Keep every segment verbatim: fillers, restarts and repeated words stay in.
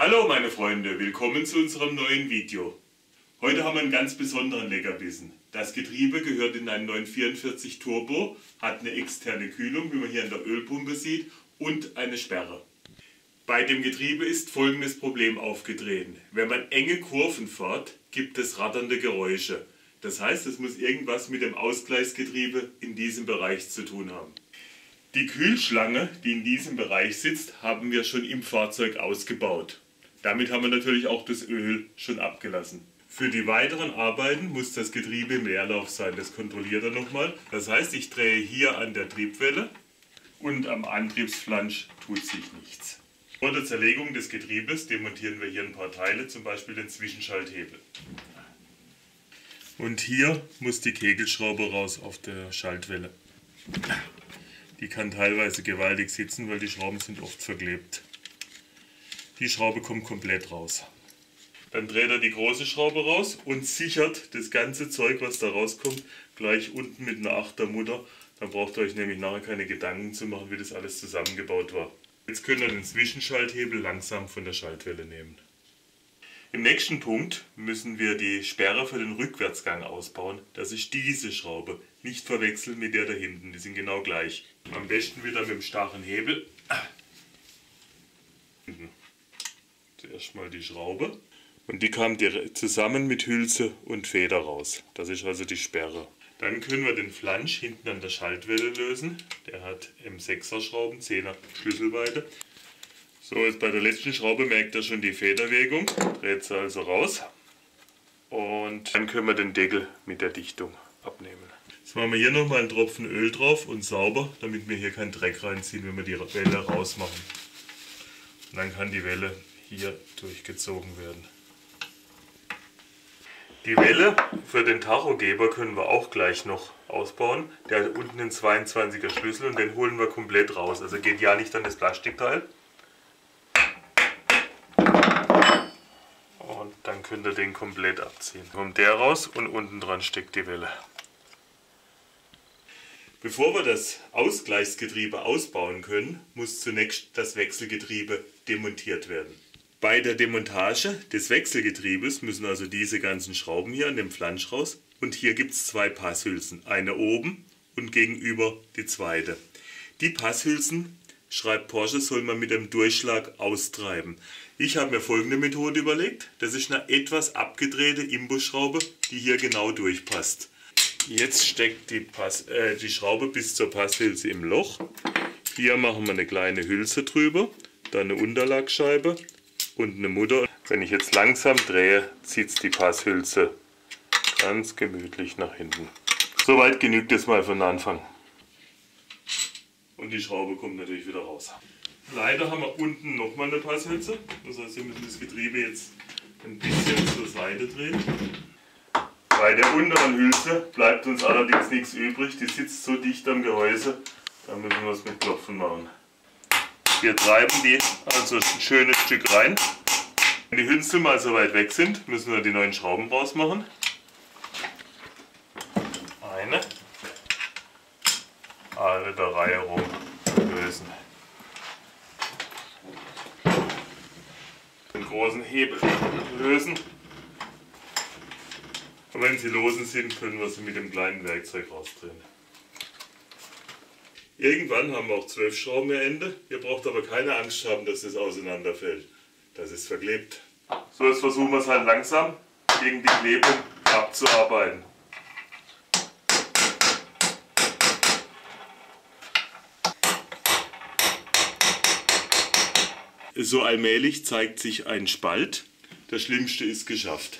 Hallo meine Freunde, willkommen zu unserem neuen Video. Heute haben wir einen ganz besonderen Leckerbissen. Das Getriebe gehört in einen neunhundertvierundvierzig Turbo, hat eine externe Kühlung, wie man hier an der Ölpumpe sieht, und eine Sperre. Bei dem Getriebe ist folgendes Problem aufgetreten. Wenn man enge Kurven fährt, gibt es ratternde Geräusche. Das heißt, es muss irgendwas mit dem Ausgleichsgetriebe in diesem Bereich zu tun haben. Die Kühlschlange, die in diesem Bereich sitzt, haben wir schon im Fahrzeug ausgebaut. Damit haben wir natürlich auch das Öl schon abgelassen. Für die weiteren Arbeiten muss das Getriebe im Leerlauf sein. Das kontrolliert er nochmal. Das heißt, ich drehe hier an der Triebwelle und am Antriebsflansch tut sich nichts. Vor der Zerlegung des Getriebes demontieren wir hier ein paar Teile, zum Beispiel den Zwischenschalthebel. Und hier muss die Kegelschraube raus auf der Schaltwelle. Die kann teilweise gewaltig sitzen, weil die Schrauben sind oft verklebt. Die Schraube kommt komplett raus. Dann dreht er die große Schraube raus und sichert das ganze Zeug, was da rauskommt, gleich unten mit einer Achtermutter. Dann braucht ihr euch nämlich nachher keine Gedanken zu machen, wie das alles zusammengebaut war. Jetzt könnt ihr den Zwischenschalthebel langsam von der Schaltwelle nehmen. Im nächsten Punkt müssen wir die Sperre für den Rückwärtsgang ausbauen. Das ist diese Schraube. Nicht verwechseln mit der da hinten, die sind genau gleich. Am besten wieder mit dem starren Hebel. Zuerst mal die Schraube. Und die kam zusammen mit Hülse und Feder raus. Das ist also die Sperre. Dann können wir den Flansch hinten an der Schaltwelle lösen. Der hat M sechser Schrauben, zehner Schlüsselweite. So, jetzt bei der letzten Schraube merkt ihr schon die Federwirkung. Dreht sie also raus. Und dann können wir den Deckel mit der Dichtung abnehmen. Jetzt machen wir hier nochmal einen Tropfen Öl drauf und sauber, damit wir hier keinen Dreck reinziehen, wenn wir die Welle rausmachen. Und dann kann die Welle hier durchgezogen werden. Die Welle für den Tachogeber können wir auch gleich noch ausbauen. Der hat unten einen zweiundzwanziger Schlüssel und den holen wir komplett raus. Also geht ja nicht an das Plastikteil. Und dann könnt ihr den komplett abziehen. Kommt der raus und unten dran steckt die Welle. Bevor wir das Ausgleichsgetriebe ausbauen können, muss zunächst das Wechselgetriebe demontiert werden. Bei der Demontage des Wechselgetriebes müssen also diese ganzen Schrauben hier an dem Flansch raus. Und hier gibt es zwei Passhülsen. Eine oben und gegenüber die zweite. Die Passhülsen, schreibt Porsche, soll man mit dem Durchschlag austreiben. Ich habe mir folgende Methode überlegt. Das ist eine etwas abgedrehte Imbusschraube, die hier genau durchpasst. Jetzt steckt die, Pass, äh, die Schraube bis zur Passhülse im Loch. Hier machen wir eine kleine Hülse drüber, dann eine Unterlagscheibe und eine Mutter. Wenn ich jetzt langsam drehe, zieht die Passhülse ganz gemütlich nach hinten. Soweit genügt es mal von Anfang. Und die Schraube kommt natürlich wieder raus. Leider haben wir unten nochmal eine Passhülse. Das heißt, wir müssen das Getriebe jetzt ein bisschen zur Seite drehen. Bei der unteren Hülse bleibt uns allerdings nichts übrig. Die sitzt so dicht am Gehäuse, da müssen wir es mit Klopfen machen. Wir treiben die also ein schönes Stück rein. Wenn die Hülsen mal so weit weg sind, müssen wir die neuen Schrauben rausmachen. Eine. Alle der Reihe rum lösen. Den großen Hebel lösen. Und wenn sie losen sind, können wir sie mit dem kleinen Werkzeug rausdrehen. Irgendwann haben wir auch zwölf Schrauben am Ende. Ihr braucht aber keine Angst haben, dass das auseinanderfällt. Das ist verklebt. So, jetzt versuchen wir es halt langsam gegen die Klebung abzuarbeiten. So allmählich zeigt sich ein Spalt. Das Schlimmste ist geschafft.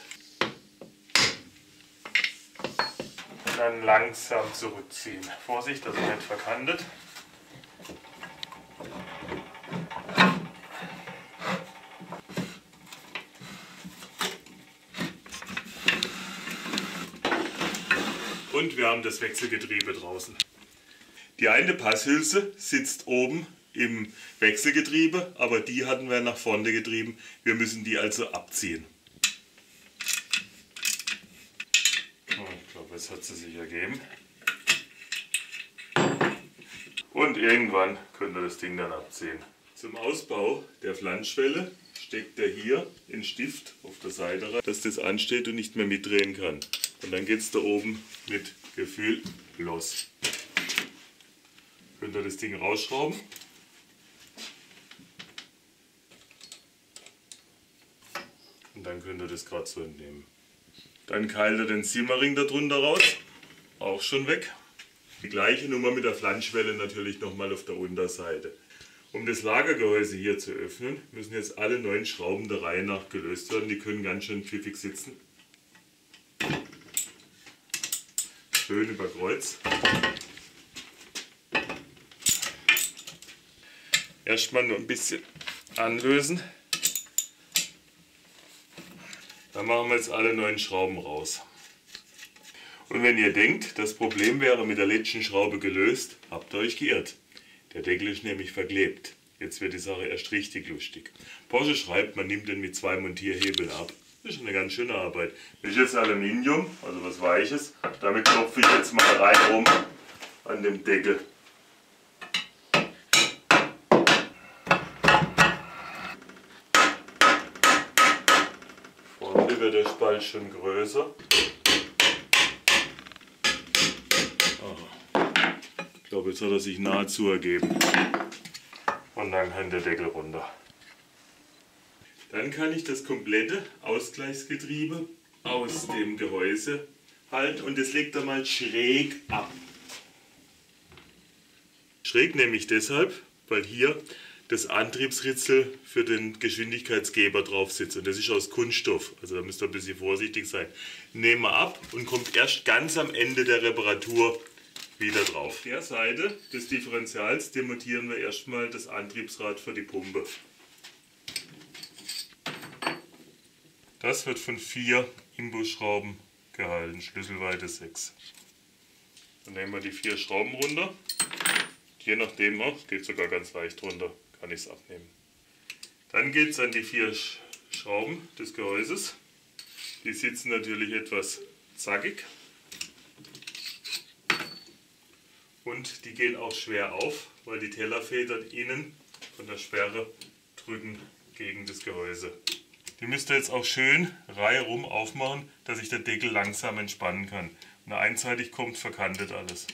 Dann langsam zurückziehen. Vorsicht, dass er nicht verkantet. Und wir haben das Wechselgetriebe draußen. Die eine Passhülse sitzt oben im Wechselgetriebe, aber die hatten wir nach vorne getrieben. Wir müssen die also abziehen. Ich glaube, jetzt hat sie sich ergeben. Und irgendwann könnt ihr das Ding dann abziehen. Zum Ausbau der Flanschwelle steckt er hier in Stift auf der Seite rein, dass das ansteht und nicht mehr mitdrehen kann. Und dann geht es da oben mit Gefühl los. Könnt ihr das Ding rausschrauben. Und dann könnt ihr das gerade so entnehmen. Dann keilt ihr den Simmering darunter raus. Auch schon weg. Die gleiche Nummer mit der Flanschwelle natürlich nochmal auf der Unterseite. Um das Lagergehäuse hier zu öffnen, müssen jetzt alle neun Schrauben der Reihe nach gelöst werden. Die können ganz schön pfiffig sitzen. Schön über Kreuz. Erstmal nur ein bisschen anlösen. Dann machen wir jetzt alle neun Schrauben raus. Und wenn ihr denkt, das Problem wäre mit der letzten Schraube gelöst, habt ihr euch geirrt. Der Deckel ist nämlich verklebt. Jetzt wird die Sache erst richtig lustig. Porsche schreibt, man nimmt den mit zwei Montierhebeln ab. Das ist eine ganz schöne Arbeit. Das ist jetzt Aluminium, also was Weiches. Damit klopfe ich jetzt mal rein rum an dem Deckel. Vorne wird der Spalt schon größer. Ich glaube, jetzt hat er sich nahezu ergeben. Und dann kann der Deckel runter. Dann kann ich das komplette Ausgleichsgetriebe aus dem Gehäuse halten und das legt er mal schräg ab. Schräg nämlich deshalb, weil hier das Antriebsritzel für den Geschwindigkeitsgeber drauf sitzt. Und das ist aus Kunststoff, also da müsst ihr ein bisschen vorsichtig sein. Nehmen wir ab und kommt erst ganz am Ende der Reparatur wieder drauf. Auf der Seite des Differentials demontieren wir erstmal das Antriebsrad für die Pumpe. Das wird von vier Imbusschrauben gehalten, Schlüsselweite sechs. Dann nehmen wir die vier Schrauben runter. Je nachdem, es geht sogar ganz leicht runter, kann ich es abnehmen. Dann geht es an die vier Schrauben des Gehäuses. Die sitzen natürlich etwas zackig. Und die gehen auch schwer auf, weil die Tellerfedern innen von der Sperre drücken gegen das Gehäuse. Die müsst ihr jetzt auch schön reihum aufmachen, dass sich der Deckel langsam entspannen kann. Wenn er einseitig kommt, verkantet alles.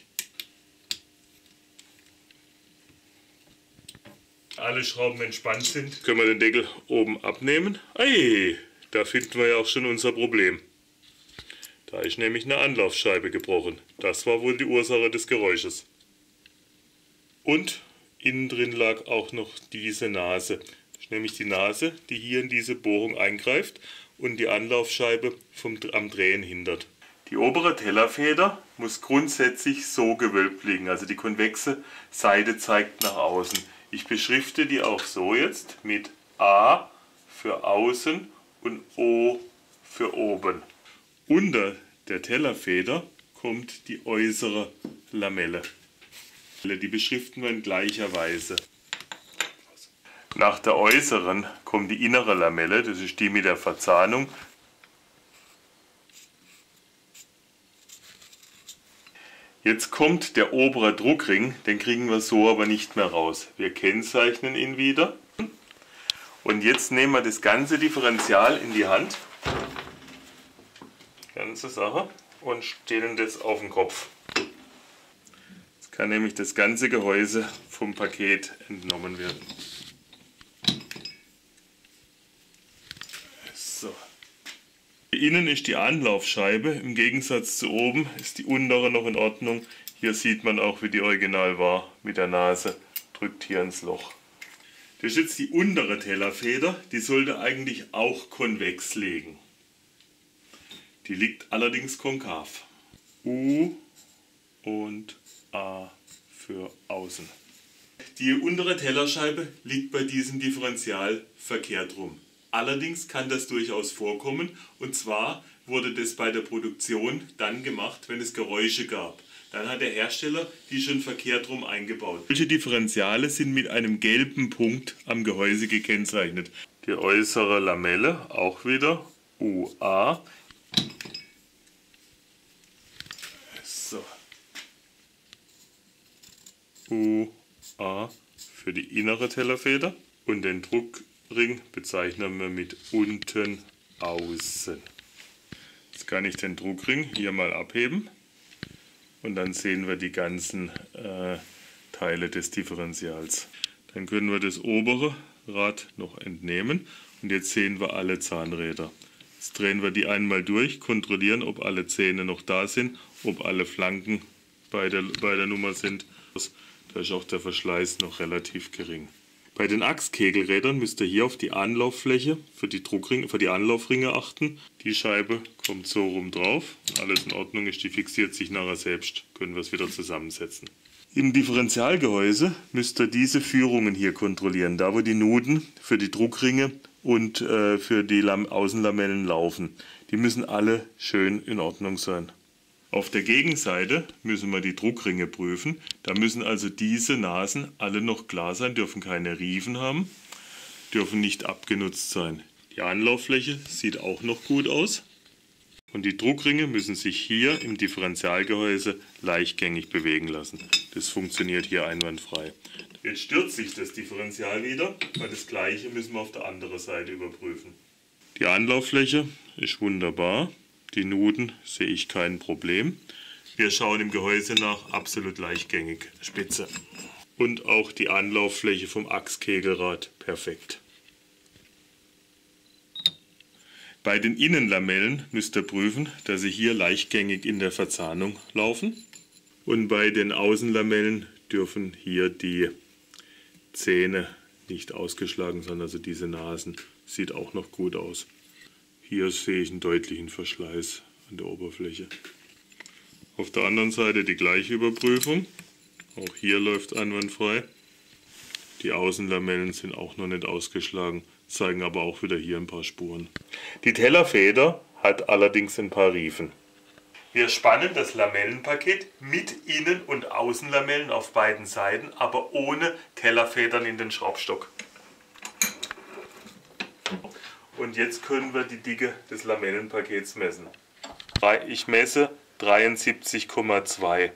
Alle Schrauben entspannt sind, können wir den Deckel oben abnehmen. Ei, da finden wir ja auch schon unser Problem. Da ist nämlich eine Anlaufscheibe gebrochen. Das war wohl die Ursache des Geräusches. Und innen drin lag auch noch diese Nase. Das ist nämlich die Nase, die hier in diese Bohrung eingreift und die Anlaufscheibe vom, am Drehen hindert. Die obere Tellerfeder muss grundsätzlich so gewölbt liegen. Also die konvexe Seite zeigt nach außen. Ich beschrifte die auch so jetzt mit A für außen und O für oben. Unter der Tellerfeder kommt die äußere Lamelle. Die beschriften wir in gleicher Weise. Nach der äußeren kommt die innere Lamelle, das ist die mit der Verzahnung. Jetzt kommt der obere Druckring, den kriegen wir so aber nicht mehr raus. Wir kennzeichnen ihn wieder. Und jetzt nehmen wir das ganze Differential in die Hand. Ganze Sache. Und stellen das auf den Kopf. Jetzt kann nämlich das ganze Gehäuse vom Paket entnommen werden. So. Innen ist die Anlaufscheibe, im Gegensatz zu oben ist die untere noch in Ordnung. Hier sieht man auch, wie die original war, mit der Nase, drückt hier ins Loch. Das ist jetzt die untere Tellerfeder, die sollte eigentlich auch konvex liegen. Die liegt allerdings konkav. U und A für außen. Die untere Tellerscheibe liegt bei diesem Differential verkehrt rum. Allerdings kann das durchaus vorkommen, und zwar wurde das bei der Produktion dann gemacht, wenn es Geräusche gab. Dann hat der Hersteller die schon verkehrt rum eingebaut. Solche Differentiale sind mit einem gelben Punkt am Gehäuse gekennzeichnet. Die äußere Lamelle auch wieder U A. So. U A für die innere Tellerfeder und den Druck Ring bezeichnen wir mit unten außen. Jetzt kann ich den Druckring hier mal abheben und dann sehen wir die ganzen äh, Teile des Differentials. Dann können wir das obere Rad noch entnehmen und jetzt sehen wir alle Zahnräder. Jetzt drehen wir die einmal durch, kontrollieren, ob alle Zähne noch da sind, ob alle Flanken bei der, bei der Nummer sind. Da ist auch der Verschleiß noch relativ gering. Bei den Achskegelrädern müsst ihr hier auf die Anlauffläche für die Druckringe, für die Anlaufringe achten. Die Scheibe kommt so rum drauf. Alles in Ordnung ist, die fixiert sich nachher selbst. Können wir es wieder zusammensetzen. Im Differentialgehäuse müsst ihr diese Führungen hier kontrollieren. Da wo die Nuten für die Druckringe und äh, für die Lam- Außenlamellen laufen. Die müssen alle schön in Ordnung sein. Auf der Gegenseite müssen wir die Druckringe prüfen. Da müssen also diese Nasen alle noch klar sein, dürfen keine Riefen haben, dürfen nicht abgenutzt sein. Die Anlauffläche sieht auch noch gut aus. Und die Druckringe müssen sich hier im Differentialgehäuse leichtgängig bewegen lassen. Das funktioniert hier einwandfrei. Jetzt stürzt sich das Differential wieder, weil das gleiche müssen wir auf der anderen Seite überprüfen. Die Anlauffläche ist wunderbar. Die Nuten sehe ich kein Problem. Wir schauen im Gehäuse nach, absolut leichtgängig, spitze. Und auch die Anlauffläche vom Achskegelrad perfekt. Bei den Innenlamellen müsst ihr prüfen, dass sie hier leichtgängig in der Verzahnung laufen. Und bei den Außenlamellen dürfen hier die Zähne nicht ausgeschlagen sein, also diese Nasen. Sieht auch noch gut aus. Hier sehe ich einen deutlichen Verschleiß an der Oberfläche. Auf der anderen Seite die gleiche Überprüfung. Auch hier läuft einwandfrei. Die Außenlamellen sind auch noch nicht ausgeschlagen, zeigen aber auch wieder hier ein paar Spuren. Die Tellerfeder hat allerdings ein paar Riefen. Wir spannen das Lamellenpaket mit Innen- und Außenlamellen auf beiden Seiten, aber ohne Tellerfedern in den Schraubstock. Und jetzt können wir die Dicke des Lamellenpakets messen. Ich messe dreiundsiebzig Komma zwei.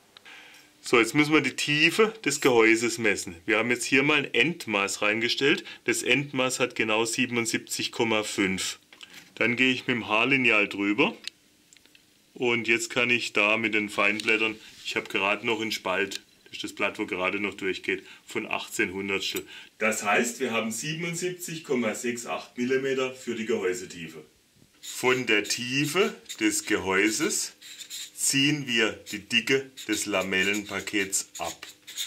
So, jetzt müssen wir die Tiefe des Gehäuses messen. Wir haben jetzt hier mal ein Endmaß reingestellt. Das Endmaß hat genau siebenundsiebzig Komma fünf. Dann gehe ich mit dem Haarlineal drüber. Und jetzt kann ich da mit den Feinblättern, ich habe gerade noch einen Spalt. Das ist das Blatt, wo gerade noch durchgeht, von achtzehn Hundertstel. Das heißt, wir haben siebenundsiebzig Komma achtundsechzig Millimeter für die Gehäusetiefe. Von der Tiefe des Gehäuses ziehen wir die Dicke des Lamellenpakets ab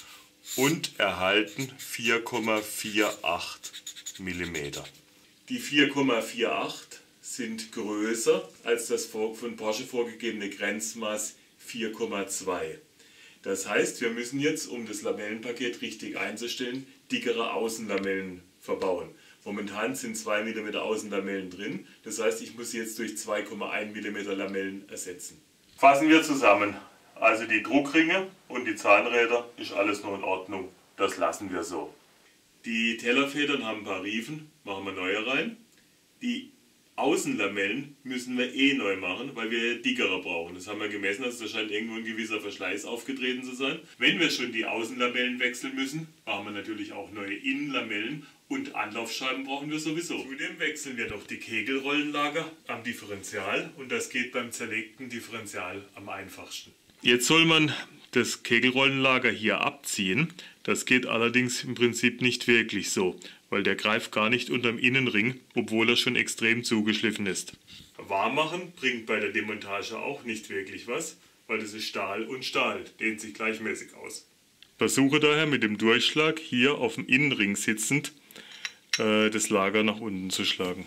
und erhalten vier Komma achundvierzig Millimeter. Die vier Komma achundvierzig sind größer als das von Porsche vorgegebene Grenzmaß vier Komma zwei. Das heißt, wir müssen jetzt, um das Lamellenpaket richtig einzustellen, dickere Außenlamellen verbauen. Momentan sind zwei Millimeter Außenlamellen drin, das heißt, ich muss jetzt durch zwei Komma eins Millimeter Lamellen ersetzen. Fassen wir zusammen. Also die Druckringe und die Zahnräder ist alles noch in Ordnung, das lassen wir so. Die Tellerfedern haben ein paar Riefen, machen wir neue rein. Die Außenlamellen müssen wir eh neu machen, weil wir dickere brauchen. Das haben wir gemessen, also da scheint irgendwo ein gewisser Verschleiß aufgetreten zu sein. Wenn wir schon die Außenlamellen wechseln müssen, machen wir natürlich auch neue Innenlamellen und Anlaufscheiben brauchen wir sowieso. Zudem wechseln wir noch die Kegelrollenlager am Differential und das geht beim zerlegten Differential am einfachsten. Jetzt soll man das Kegelrollenlager hier abziehen. Das geht allerdings im Prinzip nicht wirklich so, weil der greift gar nicht unterm Innenring, obwohl er schon extrem zugeschliffen ist. Warm machen bringt bei der Demontage auch nicht wirklich was, weil das ist Stahl und Stahl, dehnt sich gleichmäßig aus. Versuche daher mit dem Durchschlag hier auf dem Innenring sitzend äh, das Lager nach unten zu schlagen.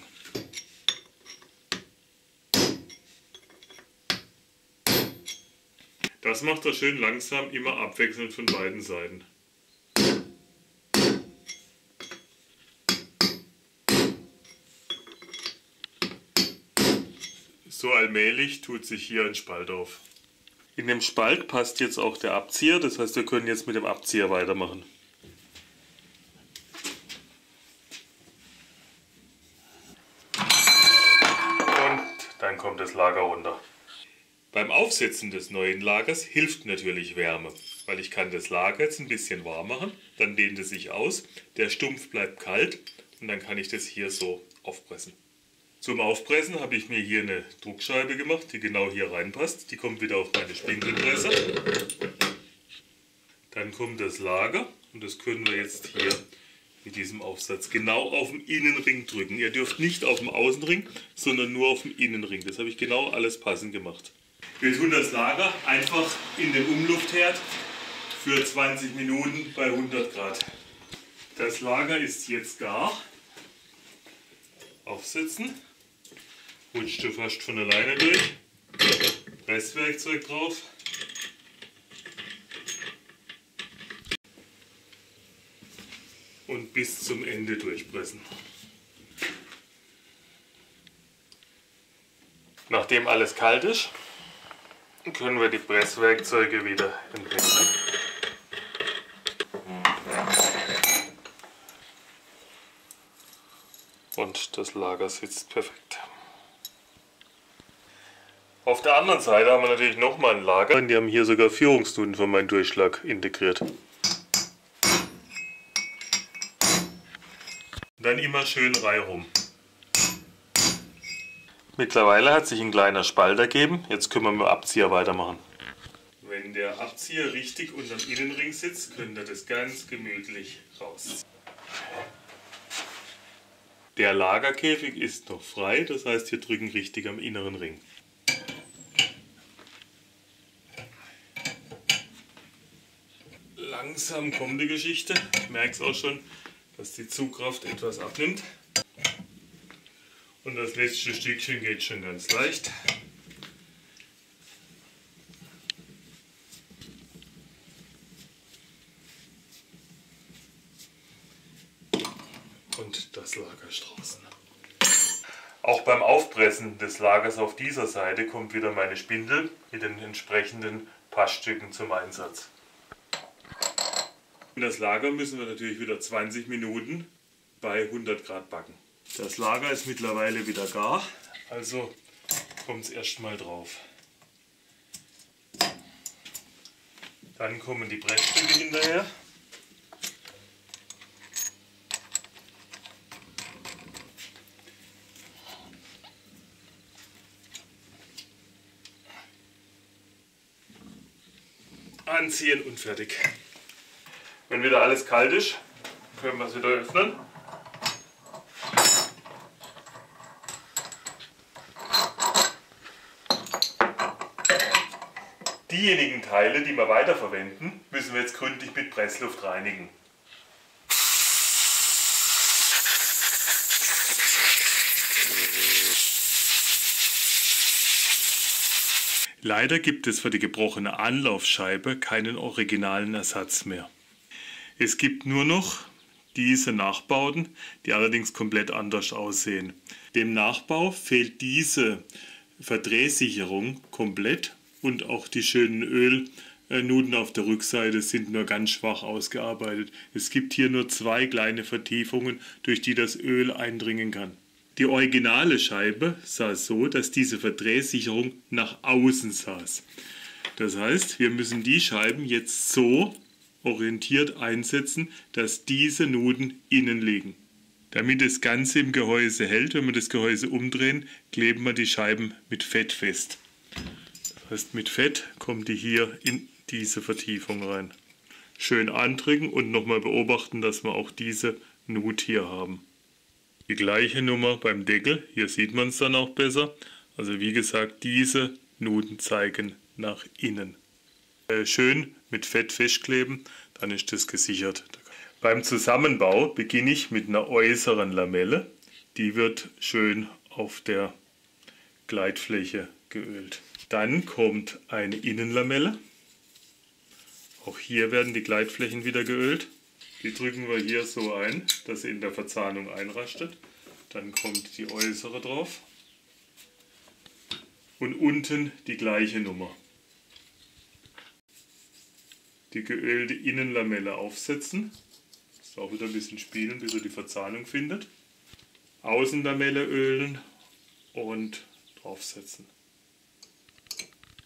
Das macht er schön langsam, immer abwechselnd von beiden Seiten. So allmählich tut sich hier ein Spalt auf. In dem Spalt passt jetzt auch der Abzieher, das heißt, wir können jetzt mit dem Abzieher weitermachen. Und dann kommt das Lager runter. Beim Aufsetzen des neuen Lagers hilft natürlich Wärme, weil ich kann das Lager jetzt ein bisschen warm machen, dann dehnt es sich aus, der Stumpf bleibt kalt und und dann kann ich das hier so aufpressen. Zum Aufpressen habe ich mir hier eine Druckscheibe gemacht, die genau hier reinpasst. Die kommt wieder auf meine Spindelpresse. Dann kommt das Lager und das können wir jetzt hier mit diesem Aufsatz genau auf den Innenring drücken. Ihr dürft nicht auf dem Außenring, sondern nur auf dem Innenring. Das habe ich genau alles passend gemacht. Wir tun das Lager einfach in den Umluftherd für zwanzig Minuten bei hundert Grad. Das Lager ist jetzt gar. Aufsetzen. Rutscht du fast von alleine durch. Presswerkzeug drauf. Und bis zum Ende durchpressen. Nachdem alles kalt ist, können wir die Presswerkzeuge wieder entwickeln. Und das Lager sitzt perfekt. Auf der anderen Seite haben wir natürlich nochmal ein Lager. Die haben hier sogar Führungsnuden für meinen Durchschlag integriert. Dann immer schön reihum. Mittlerweile hat sich ein kleiner Spalt ergeben. Jetzt können wir mit dem Abzieher weitermachen. Wenn der Abzieher richtig unterm Innenring sitzt, könnt ihr das ganz gemütlich rausziehen. Der Lagerkäfig ist noch frei, das heißt, wir drücken richtig am inneren Ring. Langsam kommt die Geschichte. Ich merke es auch schon, dass die Zugkraft etwas abnimmt. Und das letzte Stückchen geht schon ganz leicht. Und das Lager ist draußen. Auch beim Aufpressen des Lagers auf dieser Seite kommt wieder meine Spindel mit den entsprechenden Passstücken zum Einsatz. Das Lager müssen wir natürlich wieder zwanzig Minuten bei hundert Grad backen. Das Lager ist mittlerweile wieder gar, also kommt es erstmal drauf. Dann kommen die Pressstücke hinterher. Anziehen und fertig. Wenn wieder alles kalt ist, können wir es wieder öffnen. Diejenigen Teile, die wir weiterverwenden, müssen wir jetzt gründlich mit Pressluft reinigen. Leider gibt es für die gebrochene Anlaufscheibe keinen originalen Ersatz mehr. Es gibt nur noch diese Nachbauten, die allerdings komplett anders aussehen. Dem Nachbau fehlt diese Verdrehsicherung komplett und auch die schönen Ölnuden auf der Rückseite sind nur ganz schwach ausgearbeitet. Es gibt hier nur zwei kleine Vertiefungen, durch die das Öl eindringen kann. Die originale Scheibe saß so, dass diese Verdrehsicherung nach außen saß. Das heißt, wir müssen die Scheiben jetzt so orientiert einsetzen, dass diese Nuden innen liegen. Damit das Ganze im Gehäuse hält, wenn wir das Gehäuse umdrehen, kleben wir die Scheiben mit Fett fest. Das heißt, mit Fett kommt die hier in diese Vertiefung rein. Schön andrücken und nochmal beobachten, dass wir auch diese Nut hier haben. Die gleiche Nummer beim Deckel, hier sieht man es dann auch besser. Also wie gesagt, diese Nuden zeigen nach innen. Äh, schön mit Fett festkleben, dann ist das gesichert. Beim Zusammenbau beginne ich mit einer äußeren Lamelle. Die wird schön auf der Gleitfläche geölt. Dann kommt eine Innenlamelle. Auch hier werden die Gleitflächen wieder geölt. Die drücken wir hier so ein, dass sie in der Verzahnung einrastet. Dann kommt die äußere drauf. Und unten die gleiche Nummer. Die geölte Innenlamelle aufsetzen. Das auch wieder ein bisschen spielen, bis er die Verzahnung findet. Außenlamelle ölen und draufsetzen.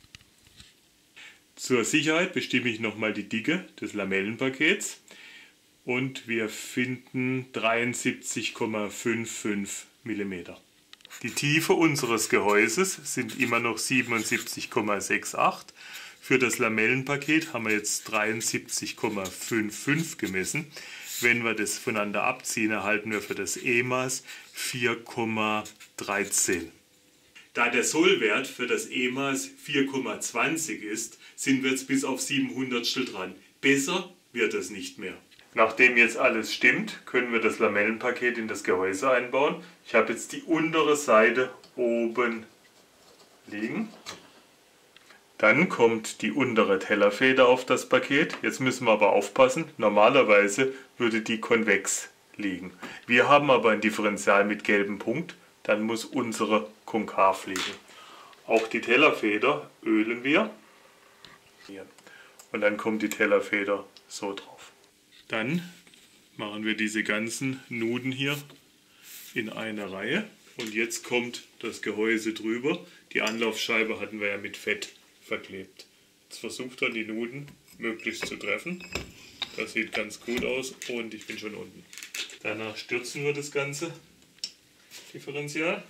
Zur Sicherheit bestimme ich nochmal die Dicke des Lamellenpakets. und wir finden dreiundsiebzig Komma fünfundfünfzig Millimeter. Die Tiefe unseres Gehäuses sind immer noch siebenundsiebzig Komma achtundsechzig. Für das Lamellenpaket haben wir jetzt dreiundsiebzig Komma fünfundfünfzig gemessen. Wenn wir das voneinander abziehen, erhalten wir für das E-Maß vier Komma dreizehn. Da der Sollwert für das E-Maß vier Komma zwanzig ist, sind wir jetzt bis auf sieben Hundertstel dran. Besser wird es nicht mehr. Nachdem jetzt alles stimmt, können wir das Lamellenpaket in das Gehäuse einbauen. Ich habe jetzt die untere Seite oben liegen. Dann kommt die untere Tellerfeder auf das Paket. Jetzt müssen wir aber aufpassen, normalerweise würde die konvex liegen. Wir haben aber ein Differential mit gelbem Punkt, dann muss unsere konkav liegen. Auch die Tellerfeder ölen wir. Hier. Und dann kommt die Tellerfeder so drauf. Dann machen wir diese ganzen Nuden hier in eine Reihe. Und jetzt kommt das Gehäuse drüber. Die Anlaufscheibe hatten wir ja mit Fett verklebt. Jetzt versucht er die Nuden möglichst zu treffen. Das sieht ganz gut aus und ich bin schon unten. Danach stürzen wir das ganze Differential.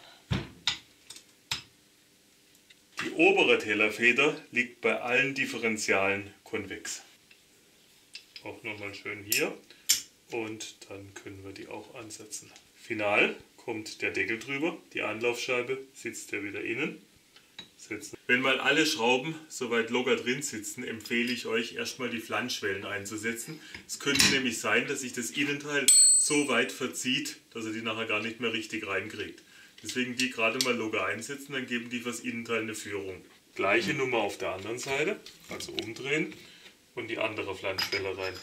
Die obere Tellerfeder liegt bei allen Differentialen konvex. Auch nochmal schön hier und dann können wir die auch ansetzen. Final kommt der Deckel drüber, die Anlaufscheibe sitzt ja wieder innen. Setzen. Wenn mal alle Schrauben soweit locker drin sitzen, empfehle ich euch erstmal die Flanschwellen einzusetzen. Es könnte nämlich sein, dass sich das Innenteil so weit verzieht, dass ihr die nachher gar nicht mehr richtig reinkriegt. Deswegen die gerade mal locker einsetzen, dann geben die fürs Innenteil eine Führung. Gleiche Nummer auf der anderen Seite, also umdrehen. Und die andere Flanschwelle rein.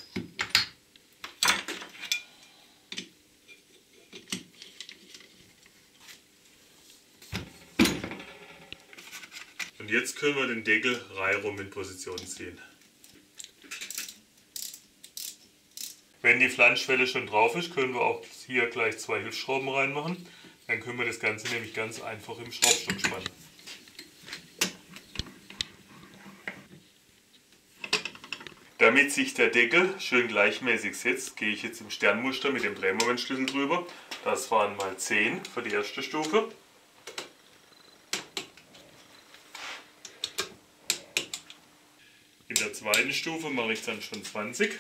Und jetzt können wir den Deckel reihum in Position ziehen. Wenn die Flanschwelle schon drauf ist, können wir auch hier gleich zwei Hilfsschrauben reinmachen. Dann können wir das Ganze nämlich ganz einfach im Schraubstock spannen. Damit sich der Deckel schön gleichmäßig setzt, gehe ich jetzt im Sternmuster mit dem Drehmomentschlüssel drüber. Das waren mal zehn für die erste Stufe. In der zweiten Stufe mache ich dann schon zwanzig.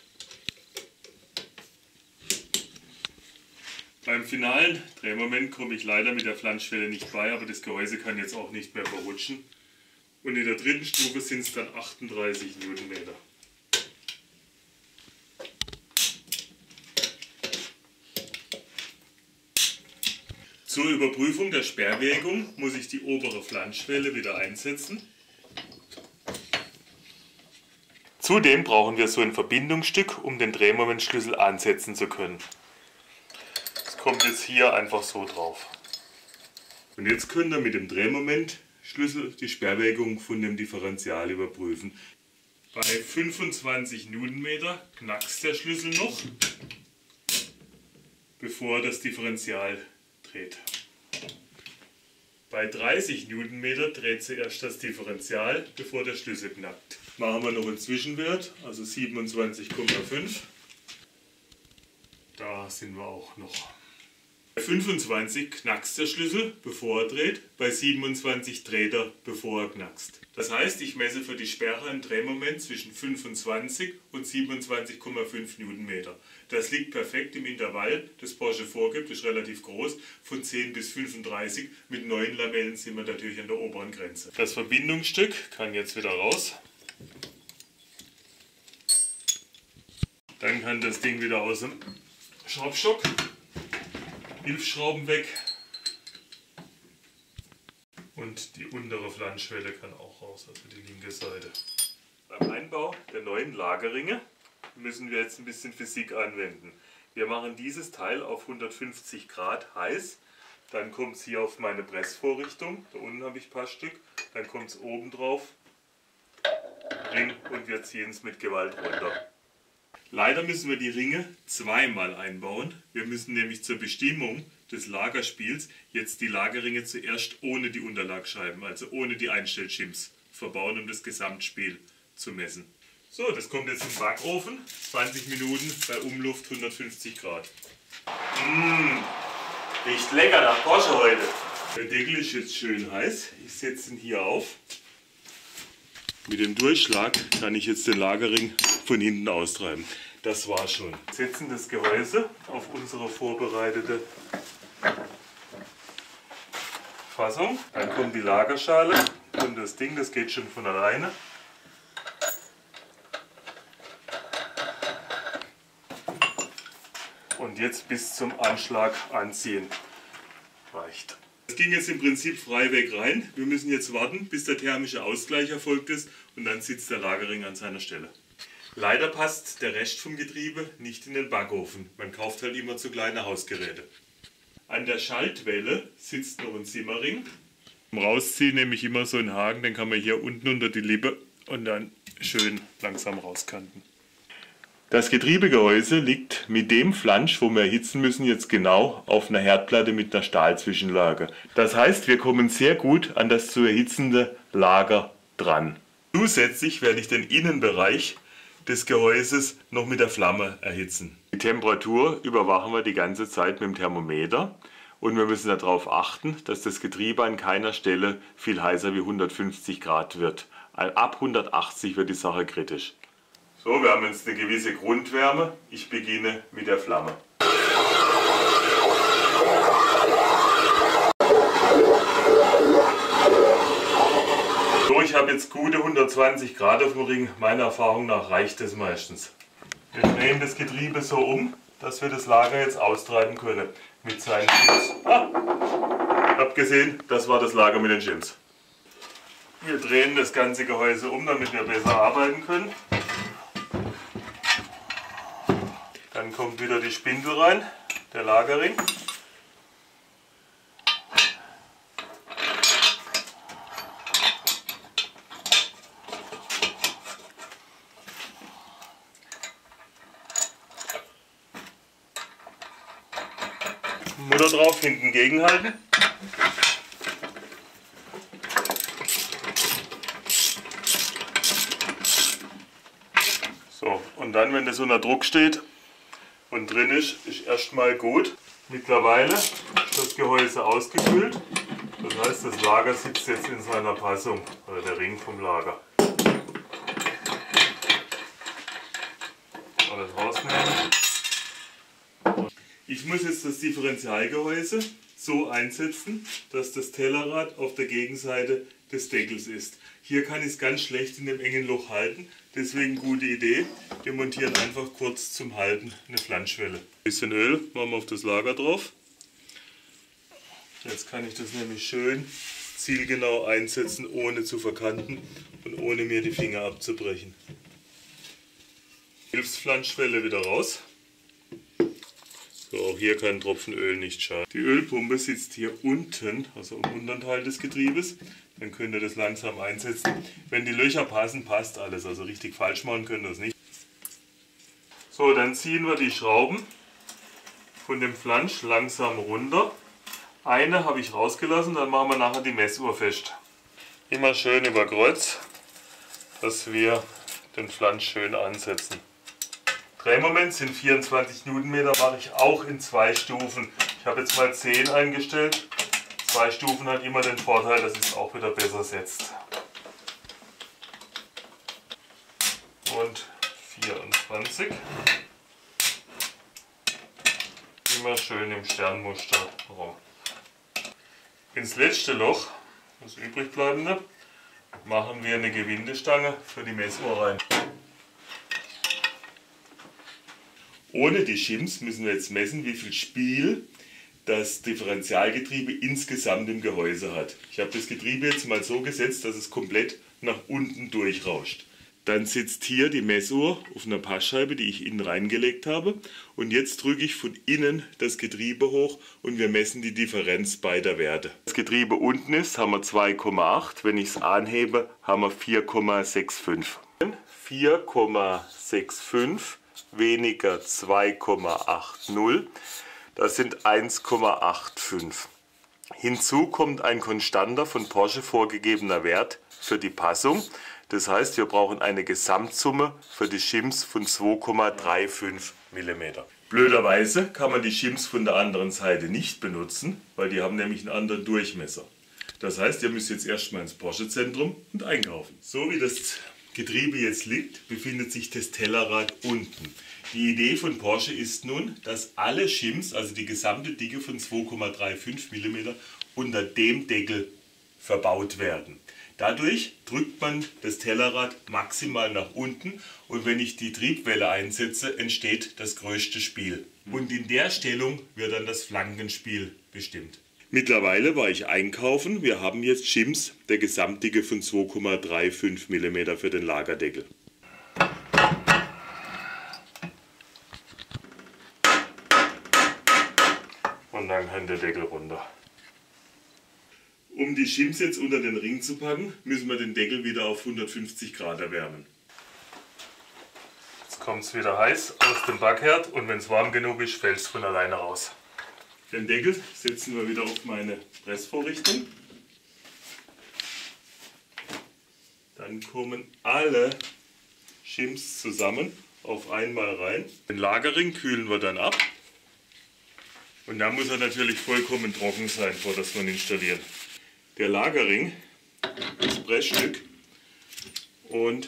Beim finalen Drehmoment komme ich leider mit der Flanschwelle nicht bei, aber das Gehäuse kann jetzt auch nicht mehr verrutschen. Und in der dritten Stufe sind es dann achtunddreißig Newtonmeter. Zur Überprüfung der Sperrwirkung muss ich die obere Flanschwelle wieder einsetzen. Zudem brauchen wir so ein Verbindungsstück, um den Drehmomentschlüssel ansetzen zu können. Das kommt jetzt hier einfach so drauf. Und jetzt könnt ihr mit dem Drehmomentschlüssel die Sperrwirkung von dem Differential überprüfen. Bei fünfundzwanzig Newtonmeter knackst der Schlüssel noch, bevor das Differential dreht. Bei dreißig Newtonmeter dreht zuerst das Differential, bevor der Schlüssel knackt. Machen wir noch einen Zwischenwert, also siebenundzwanzig Komma fünf. Da sind wir auch noch. Bei fünfundzwanzig knackst der Schlüssel, bevor er dreht, bei siebenundzwanzig dreht er, bevor er knackst. Das heißt, ich messe für die Sperre ein Drehmoment zwischen fünfundzwanzig und siebenundzwanzig Komma fünf Newtonmeter. Das liegt perfekt im Intervall, das Porsche vorgibt, ist relativ groß, von zehn bis fünfunddreißig. Mit neun Lamellen sind wir natürlich an der oberen Grenze. Das Verbindungsstück kann jetzt wieder raus. Dann kann das Ding wieder aus dem Schraubstock. Hilfsschrauben weg. Und die untere Flanschwelle kann auch raus, also die linke Seite. Beim Einbau der neuen Lagerringe müssen wir jetzt ein bisschen Physik anwenden. Wir machen dieses Teil auf hundertfünfzig Grad heiß. Dann kommt es hier auf meine Pressvorrichtung. Da unten habe ich ein paar Stück. Dann kommt es oben drauf. Ring und wir ziehen es mit Gewalt runter. Leider müssen wir die Ringe zweimal einbauen. Wir müssen nämlich zur Bestimmung des Lagerspiels jetzt die Lagerringe zuerst ohne die Unterlagscheiben, also ohne die Einstellchips verbauen, um das Gesamtspiel zu messen. So, das kommt jetzt im Backofen. zwanzig Minuten bei Umluft hundertfünfzig Grad. Mmh, riecht lecker nach Porsche heute. Der Deckel ist jetzt schön heiß. Ich setze ihn hier auf. Mit dem Durchschlag kann ich jetzt den Lagerring von hinten austreiben. Das war schon. Wir setzen das Gehäuse auf unsere vorbereitete Fassung. Dann kommt die Lagerschale und das Ding, das geht schon von alleine. Und jetzt bis zum Anschlag anziehen. Reicht. Das ging jetzt im Prinzip frei weg rein. Wir müssen jetzt warten, bis der thermische Ausgleich erfolgt ist und dann sitzt der Lagerring an seiner Stelle. Leider passt der Rest vom Getriebe nicht in den Backofen. Man kauft halt immer zu kleine Hausgeräte. An der Schaltwelle sitzt noch ein Simmerring. Zum Rausziehen nehme ich immer so einen Haken, den kann man hier unten unter die Lippe und dann schön langsam rauskanten. Das Getriebegehäuse liegt mit dem Flansch, wo wir erhitzen müssen, jetzt genau auf einer Herdplatte mit einer Stahlzwischenlage. Das heißt, wir kommen sehr gut an das zu erhitzende Lager dran. Zusätzlich werde ich den Innenbereich des Gehäuses noch mit der Flamme erhitzen. Die Temperatur überwachen wir die ganze Zeit mit dem Thermometer und wir müssen darauf achten, dass das Getriebe an keiner Stelle viel heißer wie hundertfünfzig Grad wird. Ab hundertachtzig wird die Sache kritisch. So, wir haben jetzt eine gewisse Grundwärme. Ich beginne mit der Flamme. So, ich habe jetzt gute hundertzwanzig Grad auf dem Ring. Meiner Erfahrung nach reicht das meistens. Wir drehen das Getriebe so um, dass wir das Lager jetzt austreiben können mit seinen Chips. Ah, ich habe gesehen, das war das Lager mit den Chips. Wir drehen das ganze Gehäuse um, damit wir besser arbeiten können. Dann kommt wieder die Spindel rein, der Lagerring. Mutter drauf, hinten gegenhalten. So, und dann, wenn das unter Druck steht und drin ist, ist erstmal gut. Mittlerweile ist das Gehäuse ausgekühlt. Das heißt, das Lager sitzt jetzt in seiner Passung, oder der Ring vom Lager. Alles rausnehmen. Ich muss jetzt das Differentialgehäuse so einsetzen, dass das Tellerrad auf der Gegenseite des Deckels ist. Hier kann ich es ganz schlecht in dem engen Loch halten, deswegen gute Idee. Wir montieren einfach kurz zum Halten eine Flanschwelle. Ein bisschen Öl machen wir auf das Lager drauf. Jetzt kann ich das nämlich schön zielgenau einsetzen, ohne zu verkanten und ohne mir die Finger abzubrechen. Hilfsflanschwelle wieder raus. So, auch hier kann ein Tropfen Öl nicht schaden. Die Ölpumpe sitzt hier unten, also am unteren Teil des Getriebes. Dann könnt ihr das langsam einsetzen. Wenn die Löcher passen, passt alles. Also richtig falsch machen könnt ihr das nicht. So, dann ziehen wir die Schrauben von dem Flansch langsam runter. Eine habe ich rausgelassen, dann machen wir nachher die Messuhr fest. Immer schön über Kreuz, dass wir den Flansch schön ansetzen. Drehmoment sind vierundzwanzig Newtonmeter, mache ich auch in zwei Stufen. Ich habe jetzt mal zehn eingestellt. Zwei Stufen hat immer den Vorteil, dass es auch wieder besser setzt. Und vierundzwanzig. Immer schön im Sternmuster rum. Ins letzte Loch, das übrig bleibende, machen wir eine Gewindestange für die Messuhr rein. Ohne die Shims müssen wir jetzt messen, wie viel Spiel das Differentialgetriebe insgesamt im Gehäuse hat. Ich habe das Getriebe jetzt mal so gesetzt, dass es komplett nach unten durchrauscht. Dann sitzt hier die Messuhr auf einer Passscheibe, die ich innen reingelegt habe. Und jetzt drücke ich von innen das Getriebe hoch und wir messen die Differenz beider Werte. Das Getriebe unten ist, haben wir zwei Komma acht. Wenn ich es anhebe, haben wir vier Komma fünfundsechzig. vier Komma fünfundsechzig weniger zwei Komma achtzig, das sind eins Komma fünfundachtzig. Hinzu kommt ein konstanter von Porsche vorgegebener Wert für die Passung. Das heißt, wir brauchen eine Gesamtsumme für die Shims von zwei Komma fünfunddreißig Millimeter. Blöderweise kann man die Shims von der anderen Seite nicht benutzen, weil die haben nämlich einen anderen Durchmesser. Das heißt, ihr müsst jetzt erstmal ins Porsche-Zentrum und einkaufen. So wie das Getriebe jetzt liegt, befindet sich das Tellerrad unten. Die Idee von Porsche ist nun, dass alle Shims, also die gesamte Dicke von zwei Komma fünfunddreißig Millimeter, unter dem Deckel verbaut werden. Dadurch drückt man das Tellerrad maximal nach unten und wenn ich die Triebwelle einsetze, entsteht das größte Spiel. Und in der Stellung wird dann das Flankenspiel bestimmt. Mittlerweile war ich einkaufen. Wir haben jetzt Shims der Gesamtdicke von zwei Komma fünfunddreißig Millimeter für den Lagerdeckel. Und dann kann der Deckel runter. Um die Shims jetzt unter den Ring zu packen, müssen wir den Deckel wieder auf hundertfünfzig Grad erwärmen. Jetzt kommt es wieder heiß aus dem Backherd und wenn es warm genug ist, fällt es von alleine raus. Den Deckel setzen wir wieder auf meine Pressvorrichtung. Dann kommen alle Shims zusammen auf einmal rein. Den Lagerring kühlen wir dann ab. Und dann muss er natürlich vollkommen trocken sein, bevor das man installieren. Der Lagerring, das Pressstück und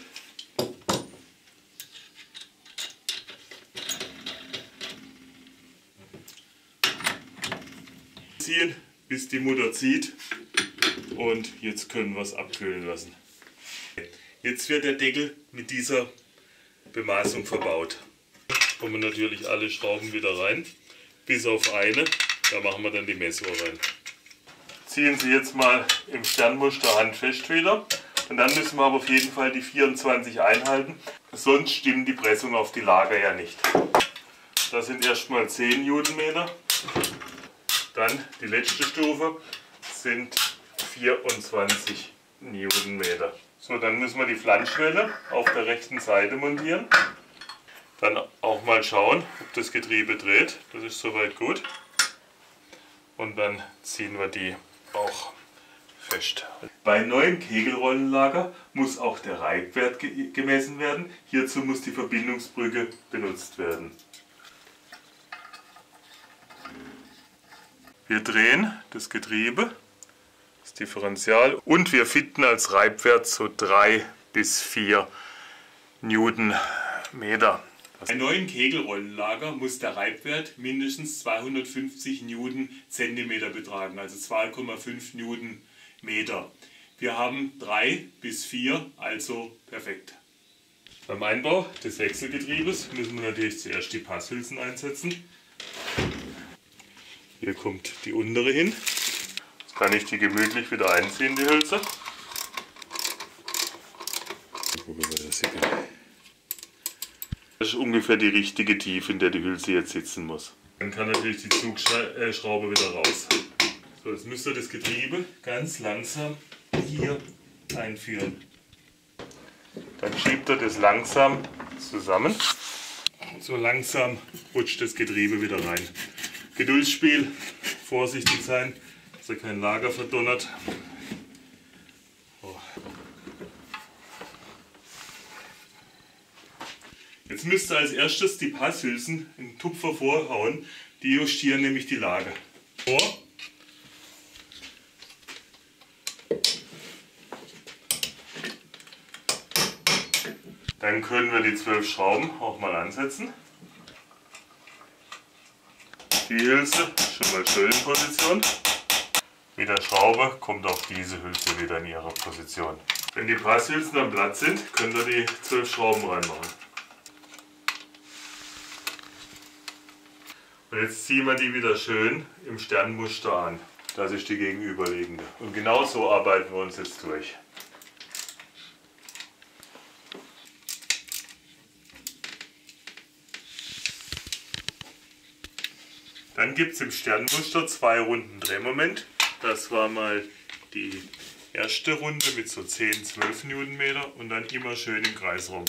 ziehen, bis die Mutter zieht und jetzt können wir es abkühlen lassen. Jetzt wird der Deckel mit dieser Bemaßung verbaut. Kommen natürlich alle Schrauben wieder rein, bis auf eine, da machen wir dann die Messur rein. Ziehen Sie jetzt mal im Sternmuster handfest wieder und dann müssen wir aber auf jeden Fall die vierundzwanzig einhalten, sonst stimmt die Pressung auf die Lager ja nicht. Das sind erstmal zehn Newtonmeter, dann die letzte Stufe sind vierundzwanzig Newtonmeter. So, dann müssen wir die Flanschwelle auf der rechten Seite montieren. Dann auch mal schauen, ob das Getriebe dreht, das ist soweit gut. Und dann ziehen wir die auch fest. Bei neuem Kegelrollenlager muss auch der Reibwert ge gemessen werden. Hierzu muss die Verbindungsbrücke benutzt werden. Wir drehen das Getriebe, das Differential und wir finden als Reibwert so drei bis vier Newtonmeter. Bei neuen Kegelrollenlager muss der Reibwert mindestens zweihundertfünfzig Newtonzentimeter betragen, also zwei Komma fünf Newtonmeter. Wir haben drei bis vier, also perfekt. Beim Einbau des Wechselgetriebes müssen wir natürlich zuerst die Passhülsen einsetzen. Hier kommt die untere hin. Jetzt kann ich die gemütlich wieder einziehen, die Hülse. Das ist ungefähr die richtige Tiefe, in der die Hülse jetzt sitzen muss. Dann kann natürlich die Zugschraube wieder raus. So, jetzt müsst ihr das Getriebe ganz langsam hier einführen. Dann schiebt ihr das langsam zusammen. So langsam rutscht das Getriebe wieder rein. Geduldsspiel, vorsichtig sein, dass er kein Lager verdonnert. Oh. Jetzt müsst ihr als erstes die Passhülsen in den Tupfer vorhauen, die justieren nämlich die Lage. Vor. Dann können wir die zwölf Schrauben auch mal ansetzen. Die Hülse schon mal schön in Position. Mit der Schraube kommt auch diese Hülse wieder in ihre Position. Wenn die Passhülsen am Platz sind, könnt ihr die zwölf Schrauben reinmachen. Und jetzt ziehen wir die wieder schön im Sternmuster an. Das ist die gegenüberliegende. Und genau so arbeiten wir uns jetzt durch. Dann gibt es im Sternmuster zwei Runden Drehmoment. Das war mal die erste Runde mit so zehn, zwölf Newtonmeter und dann immer schön im Kreis rum.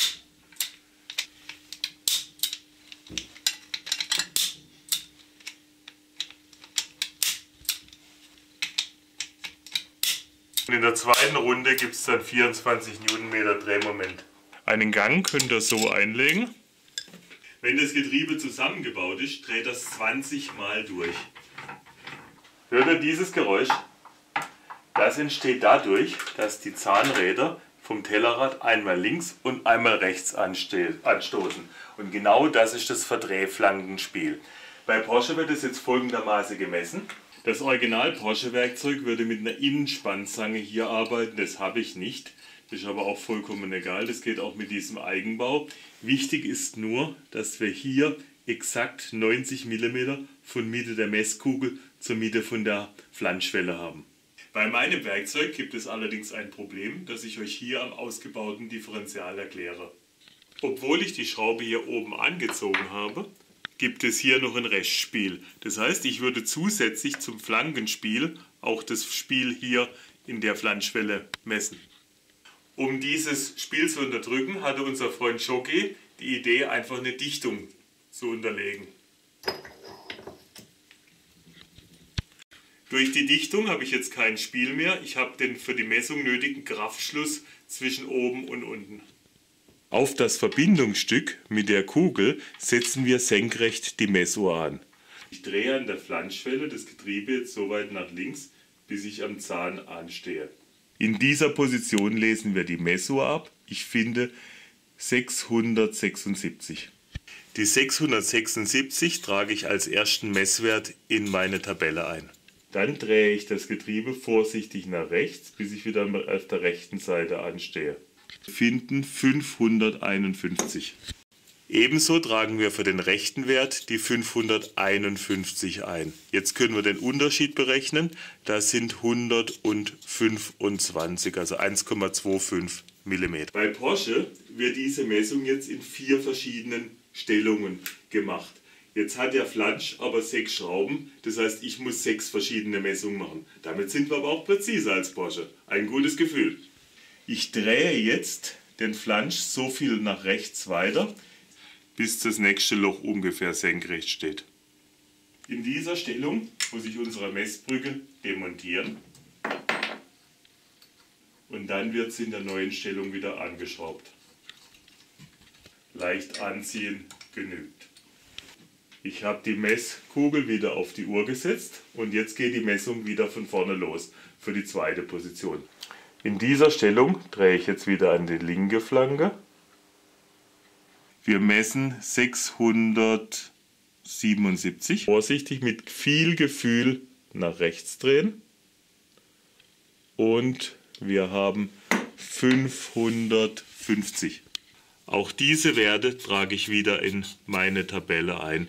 Und in der zweiten Runde gibt es dann vierundzwanzig Newtonmeter Drehmoment. Einen Gang könnt ihr so einlegen. Wenn das Getriebe zusammengebaut ist, dreht das zwanzig Mal durch. Hört ihr dieses Geräusch? Das entsteht dadurch, dass die Zahnräder vom Tellerrad einmal links und einmal rechts anstoßen. Und genau das ist das Verdrehflankenspiel. Bei Porsche wird es jetzt folgendermaßen gemessen. Das Original Porsche Werkzeug würde mit einer Innenspannzange hier arbeiten, das habe ich nicht. Das ist aber auch vollkommen egal, das geht auch mit diesem Eigenbau. Wichtig ist nur, dass wir hier exakt neunzig Millimeter von Mitte der Messkugel zur Mitte von der Flanschwelle haben. Bei meinem Werkzeug gibt es allerdings ein Problem, das ich euch hier am ausgebauten Differential erkläre. Obwohl ich die Schraube hier oben angezogen habe, gibt es hier noch ein Restspiel. Das heißt, ich würde zusätzlich zum Flankenspiel auch das Spiel hier in der Flanschwelle messen. Um dieses Spiel zu unterdrücken, hatte unser Freund Schoki die Idee, einfach eine Dichtung zu unterlegen. Durch die Dichtung habe ich jetzt kein Spiel mehr. Ich habe den für die Messung nötigen Kraftschluss zwischen oben und unten. Auf das Verbindungsstück mit der Kugel setzen wir senkrecht die Messuhr an. Ich drehe an der Flanschwelle das Getriebe jetzt so weit nach links, bis ich am Zahn anstehe. In dieser Position lesen wir die Messuhr ab. Ich finde sechshundertsechsundsiebzig. Die sechshundertsechsundsiebzig trage ich als ersten Messwert in meine Tabelle ein. Dann drehe ich das Getriebe vorsichtig nach rechts, bis ich wieder auf der rechten Seite anstehe. Wir finden fünfhunderteinundfünfzig. Ebenso tragen wir für den rechten Wert die fünfhunderteinundfünfzig ein. Jetzt können wir den Unterschied berechnen. Das sind hundertfünfundzwanzig, also eins Komma fünfundzwanzig Millimeter. Bei Porsche wird diese Messung jetzt in vier verschiedenen Stellungen gemacht. Jetzt hat der Flansch aber sechs Schrauben, das heißt, ich muss sechs verschiedene Messungen machen. Damit sind wir aber auch präziser als Porsche. Ein gutes Gefühl. Ich drehe jetzt den Flansch so viel nach rechts weiter, bis das nächste Loch ungefähr senkrecht steht. In dieser Stellung muss ich unsere Messbrücke demontieren und dann wird sie in der neuen Stellung wieder angeschraubt. Leicht anziehen genügt. Ich habe die Messkugel wieder auf die Uhr gesetzt und jetzt geht die Messung wieder von vorne los für die zweite Position. In dieser Stellung drehe ich jetzt wieder an die linke Flanke. Wir messen sechshundertsiebenundsiebzig. Vorsichtig mit viel Gefühl nach rechts drehen. Und wir haben fünfhundertfünfzig. Auch diese Werte trage ich wieder in meine Tabelle ein.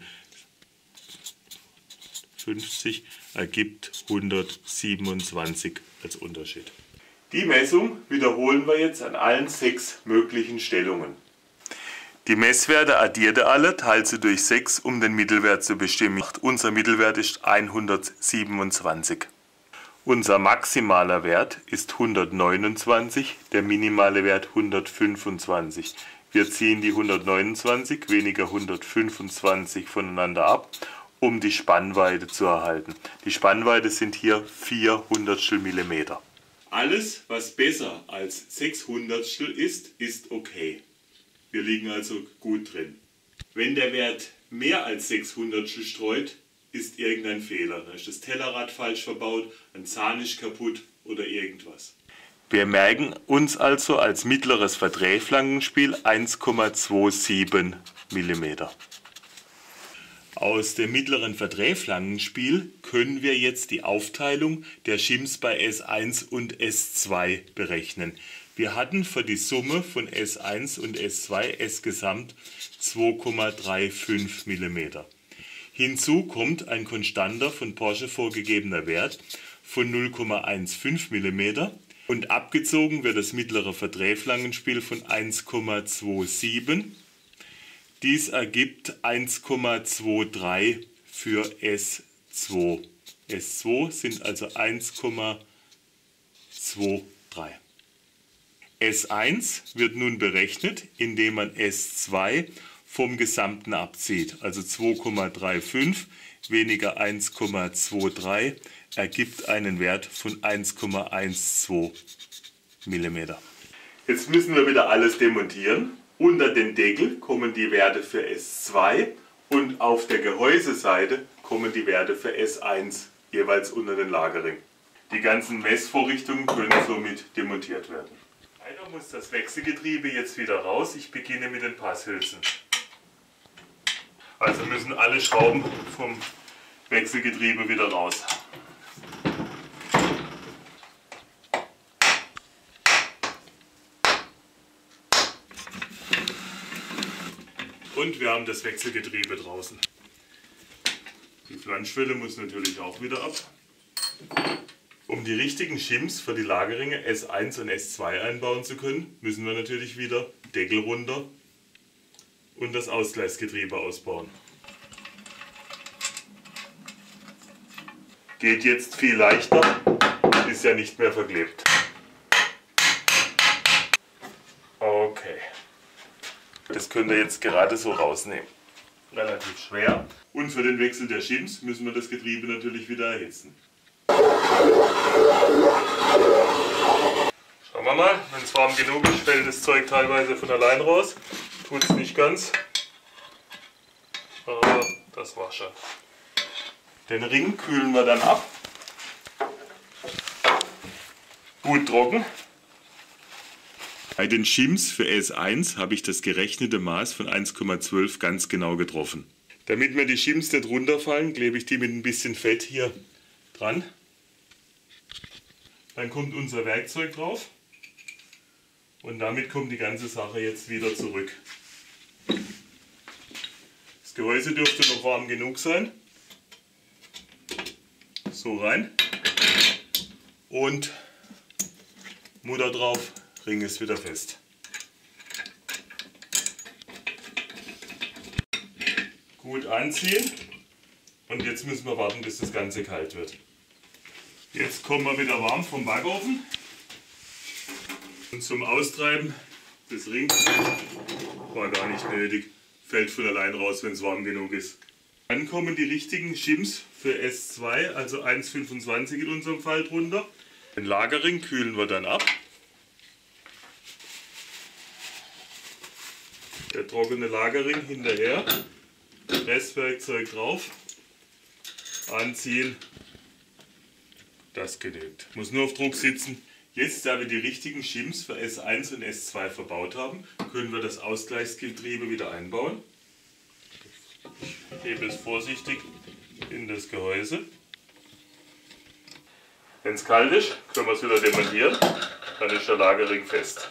fünfzig ergibt hundertsiebenundzwanzig als Unterschied. Die Messung wiederholen wir jetzt an allen sechs möglichen Stellungen. Die Messwerte addiert ihr alle, teilt sie durch sechs, um den Mittelwert zu bestimmen. Unser Mittelwert ist hundertsiebenundzwanzig. Unser maximaler Wert ist hundertneunundzwanzig, der minimale Wert hundertfünfundzwanzig. Wir ziehen die hundertneunundzwanzig weniger hundertfünfundzwanzig voneinander ab, um die Spannweite zu erhalten. Die Spannweite sind hier vier Hundertstel Millimeter. Alles, was besser als sechs Hundertstel ist, ist okay. Wir liegen also gut drin. Wenn der Wert mehr als sechs Hundertstel streut, ist irgendein Fehler. Dann ist das Tellerrad falsch verbaut, ein Zahn ist kaputt oder irgendwas. Wir merken uns also als mittleres Verdrehflankenspiel eins Komma siebenundzwanzig Millimeter. Aus dem mittleren Verdrehflankenspiel können wir jetzt die Aufteilung der Shims bei S eins und S zwei berechnen. Wir hatten für die Summe von S eins und S zwei insgesamt zwei Komma fünfunddreißig Millimeter. Hinzu kommt ein konstanter von Porsche vorgegebener Wert von null Komma fünfzehn Millimeter und abgezogen wird das mittlere Verdrehflankenspiel von eins Komma siebenundzwanzig. Dies ergibt eins Komma dreiundzwanzig für S zwei. S zwei sind also eins Komma dreiundzwanzig. S eins wird nun berechnet, indem man S zwei vom Gesamten abzieht, also zwei Komma fünfunddreißig weniger eins Komma drei ergibt einen Wert von eins Komma zwölf Millimeter. Jetzt müssen wir wieder alles demontieren. Unter den Deckel kommen die Werte für S zwei und auf der Gehäuseseite kommen die Werte für S eins, jeweils unter den Lagerring. Die ganzen Messvorrichtungen können somit demontiert werden. Leider muss das Wechselgetriebe jetzt wieder raus. Ich beginne mit den Passhülsen. Also müssen alle Schrauben vom Wechselgetriebe wieder raus. Und wir haben das Wechselgetriebe draußen. Die Flanschwelle muss natürlich auch wieder ab. Um die richtigen Shims für die Lagerringe S eins und S zwei einbauen zu können, müssen wir natürlich wieder Deckel runter und das Ausgleichsgetriebe ausbauen. Geht jetzt viel leichter, ist ja nicht mehr verklebt. Okay. Das könnt ihr jetzt gerade so rausnehmen. Relativ schwer. Und für den Wechsel der Shims müssen wir das Getriebe natürlich wieder erhitzen. Schauen wir mal, wenn es warm genug ist, fällt das Zeug teilweise von allein raus. Tut es nicht ganz. Aber das war schon. Den Ring kühlen wir dann ab. Gut trocken. Bei den Shims für S eins habe ich das gerechnete Maß von eins Komma zwölf ganz genau getroffen. Damit mir die Shims nicht runterfallen, klebe ich die mit ein bisschen Fett hier dran. Dann kommt unser Werkzeug drauf und damit kommt die ganze Sache jetzt wieder zurück. Das Gehäuse dürfte noch warm genug sein. So rein und Mutter drauf. Ring ist wieder fest. Gut anziehen und jetzt müssen wir warten, bis das Ganze kalt wird. Jetzt kommen wir wieder warm vom Backofen und zum Austreiben des Rings war gar nicht nötig, fällt von allein raus, wenn es warm genug ist. Dann kommen die richtigen Shims für S zwei, also eins Komma fünfundzwanzig in unserem Fall drunter. Den Lagerring kühlen wir dann ab. Der trockene Lagerring hinterher, Presswerkzeug drauf, anziehen, das genügt. Muss nur auf Druck sitzen. Jetzt, da wir die richtigen Shims für S eins und S zwei verbaut haben, können wir das Ausgleichsgetriebe wieder einbauen. Ich hebe es vorsichtig in das Gehäuse. Wenn es kalt ist, können wir es wieder demontieren, dann ist der Lagerring fest.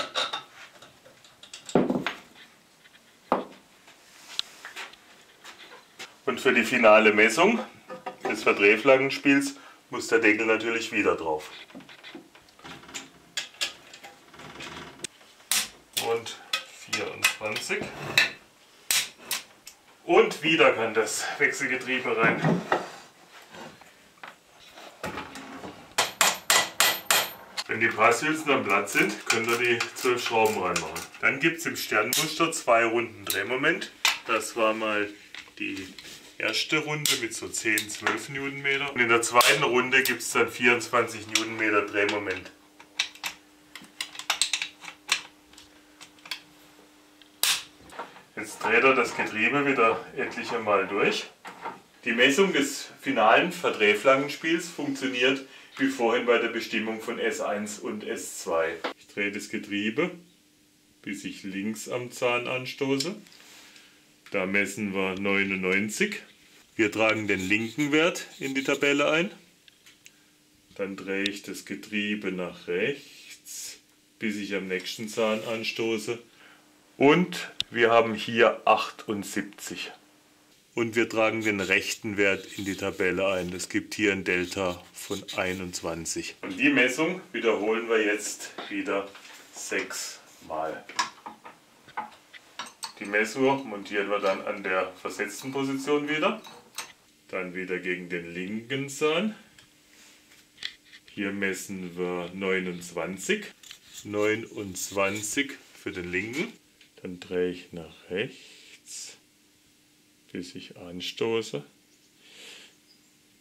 Und für die finale Messung des Verdrehflaggenspiels muss der Deckel natürlich wieder drauf. Und vierundzwanzig. Und wieder kann das Wechselgetriebe rein. Wenn die Passhülsen am Platz sind, könnt ihr die zwölf Schrauben reinmachen. Dann gibt es im Sternmuster zwei Runden Drehmoment. Das war mal die erste Runde mit so zehn, zwölf Newtonmeter. Und in der zweiten Runde gibt es dann vierundzwanzig Newtonmeter Drehmoment. Jetzt dreht er das Getriebe wieder etliche Mal durch. Die Messung des finalen Verdrehflaggenspiels funktioniert wie vorhin bei der Bestimmung von S eins und S zwei. Ich drehe das Getriebe, bis ich links am Zahn anstoße. Da messen wir neunundneunzig. Wir tragen den linken Wert in die Tabelle ein. Dann drehe ich das Getriebe nach rechts, bis ich am nächsten Zahn anstoße. Und wir haben hier achtundsiebzig. Und wir tragen den rechten Wert in die Tabelle ein. Das gibt hier ein Delta von einundzwanzig. Und die Messung wiederholen wir jetzt wieder sechs Mal. Die Messur montieren wir dann an der versetzten Position wieder. Dann wieder gegen den linken Zahn. Hier messen wir neunundzwanzig. neunundzwanzig für den linken. Dann drehe ich nach rechts, bis ich anstoße.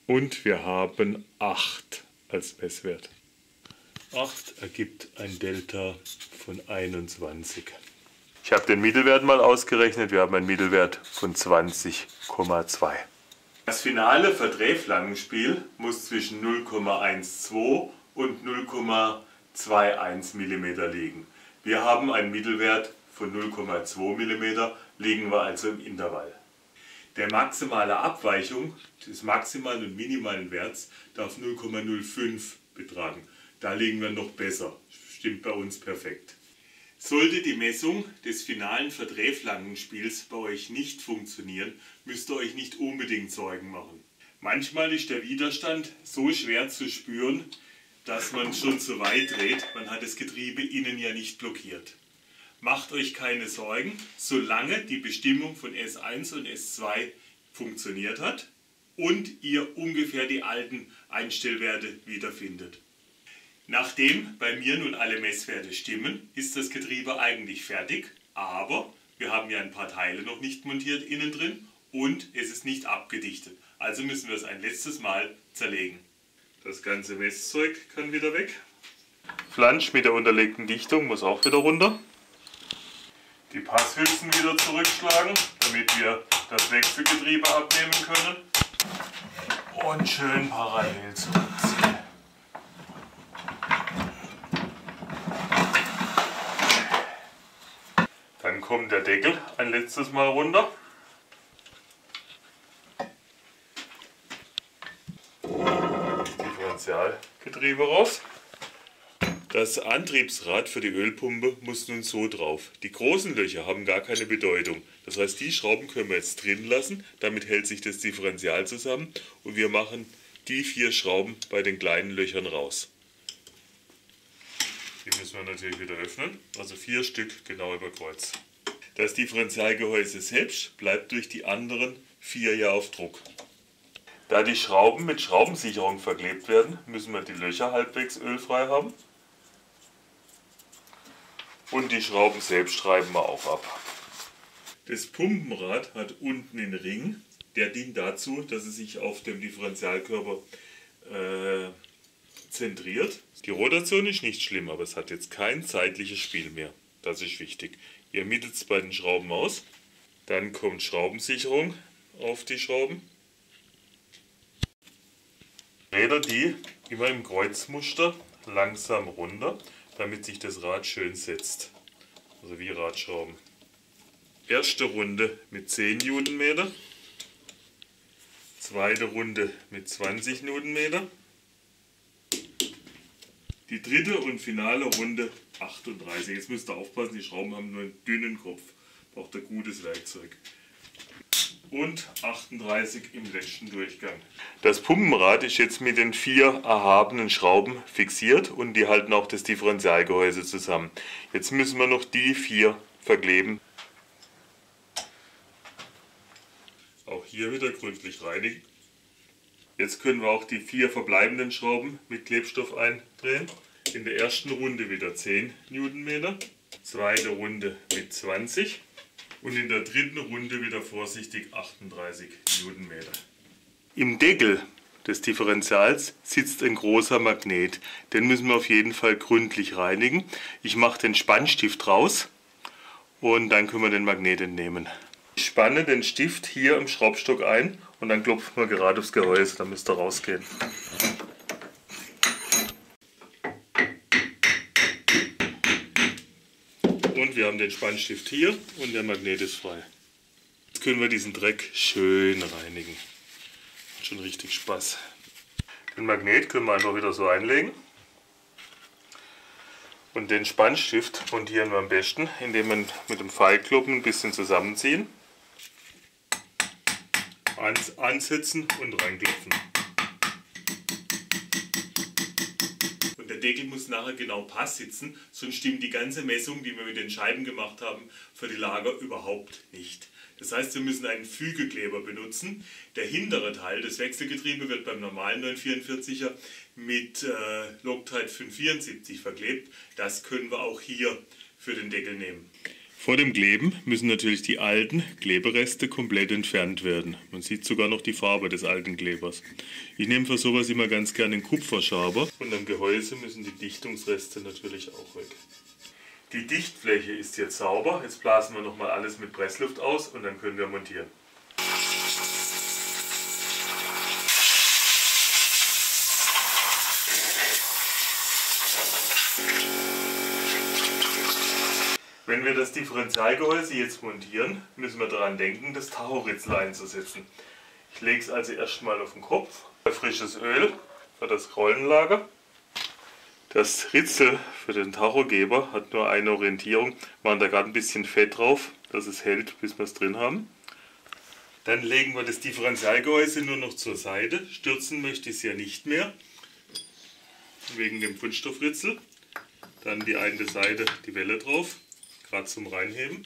Und wir haben acht als Messwert. acht ergibt ein Delta von einundzwanzig. Ich habe den Mittelwert mal ausgerechnet. Wir haben einen Mittelwert von zwanzig Komma zwei. Das finale Verdrehflangenspiel muss zwischen null Komma zwölf und null Komma einundzwanzig Millimeter liegen. Wir haben einen Mittelwert von null Komma zwei Millimeter, liegen wir also im Intervall. Der maximale Abweichung des maximalen und minimalen Werts darf null Komma null fünf betragen. Da liegen wir noch besser. Stimmt bei uns perfekt. Sollte die Messung des finalen Verdrehflangenspiels bei euch nicht funktionieren, müsst ihr euch nicht unbedingt Sorgen machen. Manchmal ist der Widerstand so schwer zu spüren, dass man schon zu weit dreht. Man hat das Getriebe innen ja nicht blockiert. Macht euch keine Sorgen, solange die Bestimmung von S eins und S zwei funktioniert hat und ihr ungefähr die alten Einstellwerte wiederfindet. Nachdem bei mir nun alle Messwerte stimmen, ist das Getriebe eigentlich fertig, aber wir haben ja ein paar Teile noch nicht montiert innen drin und es ist nicht abgedichtet. Also müssen wir es ein letztes Mal zerlegen. Das ganze Messzeug kann wieder weg. Flansch mit der unterlegten Dichtung muss auch wieder runter. Die Passhülsen wieder zurückschlagen, damit wir das Wechselgetriebe abnehmen können. Und schön parallel zurückziehen. Dann kommt der Deckel ein letztes Mal runter. Das Differentialgetriebe raus. Das Antriebsrad für die Ölpumpe muss nun so drauf. Die großen Löcher haben gar keine Bedeutung. Das heißt, die Schrauben können wir jetzt drin lassen. Damit hält sich das Differential zusammen. Und wir machen die vier Schrauben bei den kleinen Löchern raus. Die müssen wir natürlich wieder öffnen. Also vier Stück genau über Kreuz. Das Differentialgehäuse selbst bleibt durch die anderen vier ja auf Druck. Da die Schrauben mit Schraubensicherung verklebt werden, müssen wir die Löcher halbwegs ölfrei haben. Und die Schrauben selbst schreiben wir auch ab. Das Pumpenrad hat unten einen Ring, der dient dazu, dass es sich auf dem Differentialkörper äh, zentriert. Die Rotation ist nicht schlimm, aber es hat jetzt kein zeitliches Spiel mehr. Das ist wichtig. Ihr mittelt es bei den Schrauben aus. Dann kommt Schraubensicherung auf die Schrauben. Räder die immer im Kreuzmuster langsam runter, damit sich das Rad schön setzt. Also wie Radschrauben. Erste Runde mit zehn Newtonmeter. Zweite Runde mit zwanzig Newtonmeter. Die dritte und finale Runde achtunddreißig. Jetzt müsst ihr aufpassen, die Schrauben haben nur einen dünnen Kopf. Braucht ein gutes Werkzeug. Und achtunddreißig im letzten Durchgang. Das Pumpenrad ist jetzt mit den vier erhabenen Schrauben fixiert und die halten auch das Differentialgehäuse zusammen. Jetzt müssen wir noch die vier verkleben. Auch hier wieder gründlich reinigen. Jetzt können wir auch die vier verbleibenden Schrauben mit Klebstoff eindrehen. In der ersten Runde wieder zehn Newtonmeter, zweite Runde mit zwanzig und in der dritten Runde wieder vorsichtig achtunddreißig Newtonmeter. Im Deckel des Differentials sitzt ein großer Magnet. Den müssen wir auf jeden Fall gründlich reinigen. Ich mache den Spannstift raus und dann können wir den Magnet entnehmen. Ich spanne den Stift hier im Schraubstock ein und dann klopfen wir gerade aufs Gehäuse, dann müsst ihr rausgehen. Und wir haben den Spannstift hier und der Magnet ist frei. Jetzt können wir diesen Dreck schön reinigen. Hat schon richtig Spaß. Den Magnet können wir einfach wieder so einlegen. Und den Spannstift montieren wir am besten, indem wir mit dem Pfeilkloppen ein bisschen zusammenziehen. Ansetzen und reinklopfen. Und der Deckel muss nachher genau pass sitzen, sonst stimmt die ganze Messung, die wir mit den Scheiben gemacht haben, für die Lager überhaupt nicht. Das heißt, wir müssen einen Fügekleber benutzen. Der hintere Teil, das Wechselgetriebe, wird beim normalen neunhundertvierundvierziger mit äh, Loctite fünfhundertvierundsiebzig verklebt. Das können wir auch hier für den Deckel nehmen. Vor dem Kleben müssen natürlich die alten Klebereste komplett entfernt werden. Man sieht sogar noch die Farbe des alten Klebers. Ich nehme für sowas immer ganz gerne einen Kupferschaber. Und am Gehäuse müssen die Dichtungsreste natürlich auch weg. Die Dichtfläche ist jetzt sauber. Jetzt blasen wir nochmal alles mit Pressluft aus und dann können wir montieren. Wenn wir das Differentialgehäuse jetzt montieren, müssen wir daran denken, das Tachoritzel einzusetzen. Ich lege es also erstmal auf den Kopf. Frisches Öl für das Rollenlager. Das Ritzel für den Tachogeber hat nur eine Orientierung. Wir machen da gerade ein bisschen Fett drauf, dass es hält, bis wir es drin haben. Dann legen wir das Differentialgehäuse nur noch zur Seite. Stürzen möchte ich es ja nicht mehr, wegen dem Kunststoffritzel. Dann die eine Seite die Welle drauf. Gerade zum Reinheben.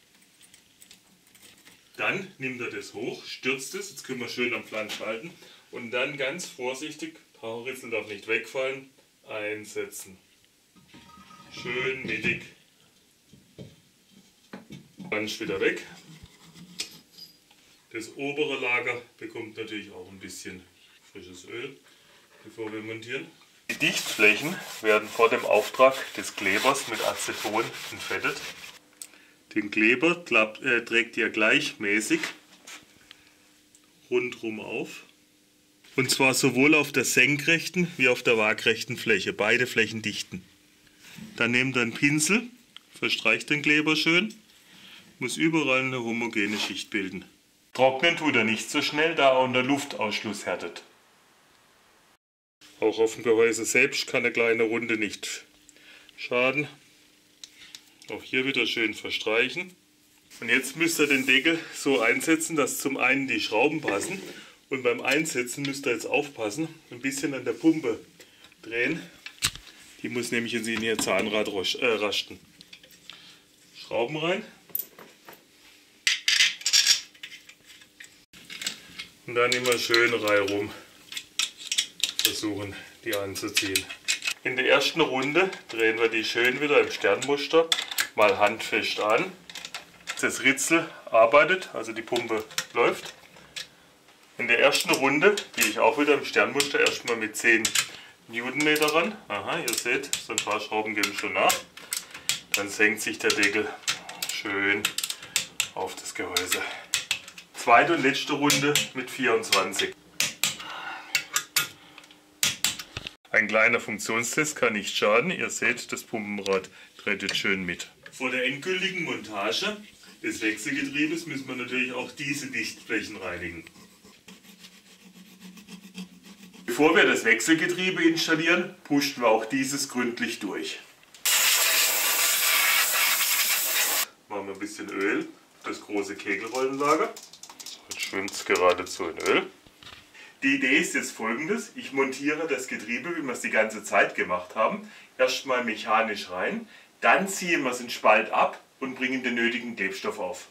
Dann nimmt er das hoch, stürzt es, jetzt können wir schön am Flansch halten und dann ganz vorsichtig, Tachoritzel darf nicht wegfallen, einsetzen. Schön mittig. Flansch wieder weg. Das obere Lager bekommt natürlich auch ein bisschen frisches Öl, bevor wir montieren. Die Dichtflächen werden vor dem Auftrag des Klebers mit Aceton entfettet. Den Kleber klappt, äh, trägt ihr gleichmäßig rundherum auf. Und zwar sowohl auf der senkrechten wie auf der waagrechten Fläche. Beide Flächen dichten. Dann nehmt ihr einen Pinsel, verstreicht den Kleber schön. Muss überall eine homogene Schicht bilden. Trocknen tut er nicht so schnell, da er unter Luftausschluss härtet. Auch auf dem Gehäuse selbst kann eine kleine Runde nicht schaden. Auch hier wieder schön verstreichen. Und jetzt müsst ihr den Deckel so einsetzen, dass zum einen die Schrauben passen. Und beim Einsetzen müsst ihr jetzt aufpassen, ein bisschen an der Pumpe drehen. Die muss nämlich in ihr Zahnrad äh, rasten. Schrauben rein. Und dann immer schön reihum versuchen, die anzuziehen. In der ersten Runde drehen wir die schön wieder im Sternmuster mal handfest an. Das Ritzel arbeitet, also die Pumpe läuft. In der ersten Runde gehe ich auch wieder im Sternmuster erstmal mit zehn Newtonmeter ran. Aha, ihr seht, so ein paar Schrauben geben schon nach. Dann senkt sich der Deckel schön auf das Gehäuse. Zweite und letzte Runde mit vierundzwanzig. Ein kleiner Funktionstest kann nicht schaden. Ihr seht, das Pumpenrad dreht jetzt schön mit. Vor der endgültigen Montage des Wechselgetriebes müssen wir natürlich auch diese Dichtflächen reinigen. Bevor wir das Wechselgetriebe installieren, pushen wir auch dieses gründlich durch. Machen wir ein bisschen Öl, das große Kegelrollenlager. Jetzt schwimmt es geradezu in Öl. Die Idee ist jetzt folgendes: Ich montiere das Getriebe, wie wir es die ganze Zeit gemacht haben, erstmal mechanisch rein, dann ziehen wir es in Spalt ab und bringen den nötigen Klebstoff auf.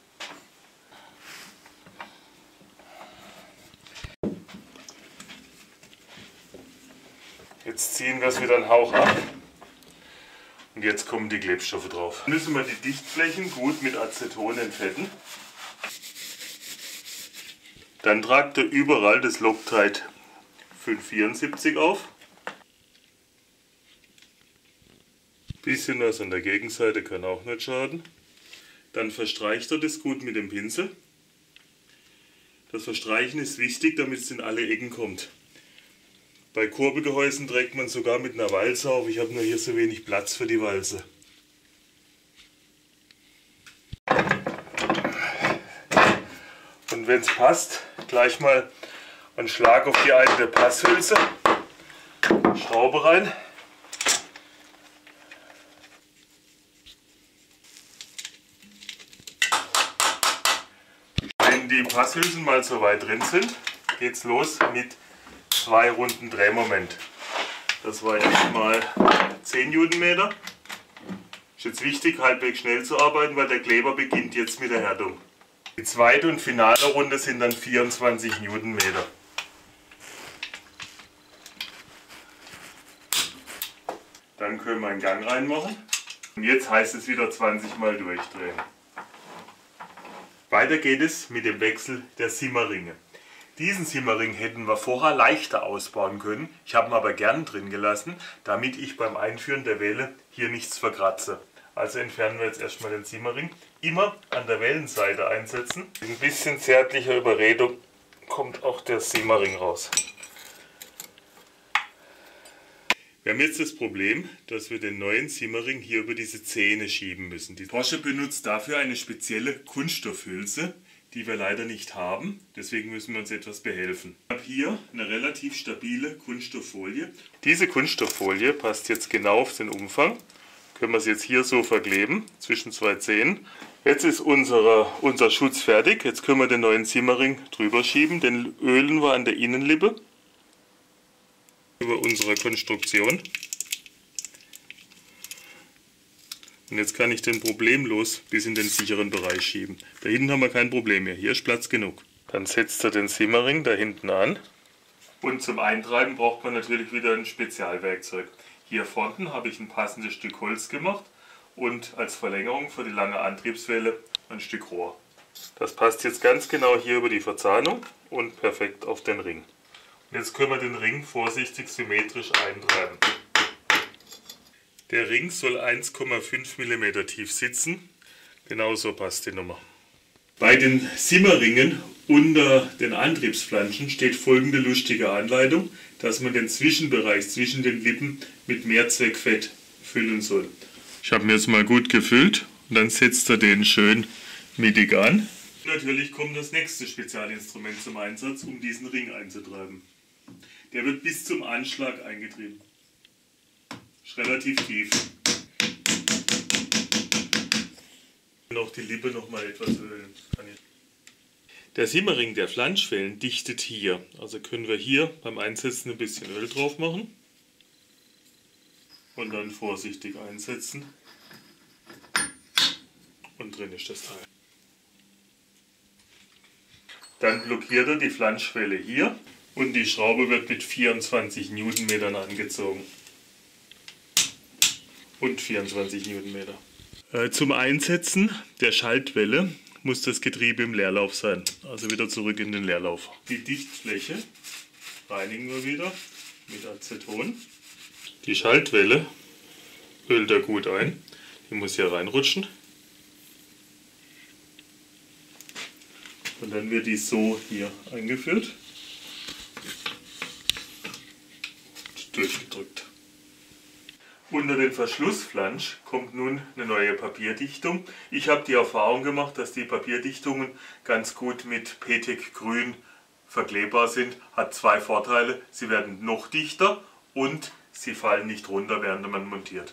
Jetzt ziehen wir es wieder einen Hauch ab und jetzt kommen die Klebstoffe drauf. Dann müssen wir die Dichtflächen gut mit Aceton entfetten. Dann tragt ihr überall das Loctite fünf vierundsiebzig auf. Bisschen was an der Gegenseite kann auch nicht schaden. Dann verstreicht ihr das gut mit dem Pinsel. Das Verstreichen ist wichtig, damit es in alle Ecken kommt. Bei Kurbelgehäusen trägt man sogar mit einer Walze auf. Ich habe nur hier so wenig Platz für die Walze. Und wenn es passt, gleich mal einen Schlag auf die alte Passhülse. Schraube rein. Wenn die Passhülsen mal so weit drin sind, geht es los mit zwei Runden Drehmoment. Das war jetzt mal zehn Newtonmeter. Ist jetzt wichtig, halbwegs schnell zu arbeiten, weil der Kleber beginnt jetzt mit der Härtung. Die zweite und finale Runde sind dann vierundzwanzig Newtonmeter. Dann können wir einen Gang reinmachen. Und jetzt heißt es wieder zwanzig Mal durchdrehen. Weiter geht es mit dem Wechsel der Simmerringe. Diesen Simmerring hätten wir vorher leichter ausbauen können. Ich habe ihn aber gern drin gelassen, damit ich beim Einführen der Welle hier nichts verkratze. Also entfernen wir jetzt erstmal den Simmerring. Immer an der Wellenseite einsetzen. Mit ein bisschen zärtlicher Überredung kommt auch der Simmerring raus. Wir haben jetzt das Problem, dass wir den neuen Simmerring hier über diese Zähne schieben müssen. Die Porsche benutzt dafür eine spezielle Kunststoffhülse, die wir leider nicht haben. Deswegen müssen wir uns etwas behelfen. Ich habe hier eine relativ stabile Kunststofffolie. Diese Kunststofffolie passt jetzt genau auf den Umfang. Können wir es jetzt hier so verkleben, zwischen zwei Zähnen. Jetzt ist unser, unser Schutz fertig. Jetzt können wir den neuen Simmerring drüber schieben. Den ölen wir an der Innenlippe über unserer Konstruktion. Und jetzt kann ich den problemlos bis in den sicheren Bereich schieben. Da hinten haben wir kein Problem mehr. Hier ist Platz genug. Dann setzt er den Simmerring da hinten an. Und zum Eintreiben braucht man natürlich wieder ein Spezialwerkzeug. Hier vorne habe ich ein passendes Stück Holz gemacht und als Verlängerung für die lange Antriebswelle ein Stück Rohr. Das passt jetzt ganz genau hier über die Verzahnung und perfekt auf den Ring. Jetzt können wir den Ring vorsichtig symmetrisch eintreiben. Der Ring soll eins Komma fünf Millimeter tief sitzen. Genauso passt die Nummer. Bei den Simmerringen unter den Antriebsflanschen steht folgende lustige Anleitung, dass man den Zwischenbereich zwischen den Lippen mit Mehrzweckfett füllen soll. Ich habe mir jetzt mal gut gefüllt und dann setzt er den schön mittig an. Natürlich kommt das nächste Spezialinstrument zum Einsatz, um diesen Ring einzutreiben. Der wird bis zum Anschlag eingetrieben. Ist relativ tief. Und auch die Lippe noch mal etwas ölen. Der Simmerring der Flanschwellen dichtet hier. Also können wir hier beim Einsetzen ein bisschen Öl drauf machen. Und dann vorsichtig einsetzen. Und drin ist das Teil. Dann blockiert er die Flanschwelle hier. Und die Schraube wird mit vierundzwanzig Newtonmetern angezogen. Und vierundzwanzig Newtonmeter. Äh, zum Einsetzen der Schaltwelle muss das Getriebe im Leerlauf sein. Also wieder zurück in den Leerlauf. Die Dichtfläche reinigen wir wieder mit Aceton. Die Schaltwelle ölt er gut ein. Die muss hier reinrutschen. Und dann wird die so hier eingeführt. Durchgedrückt. Unter den Verschlussflansch kommt nun eine neue Papierdichtung. Ich habe die Erfahrung gemacht, dass die Papierdichtungen ganz gut mit Petek Grün verklebbar sind. Hat zwei Vorteile. Sie werden noch dichter und sie fallen nicht runter, während man montiert.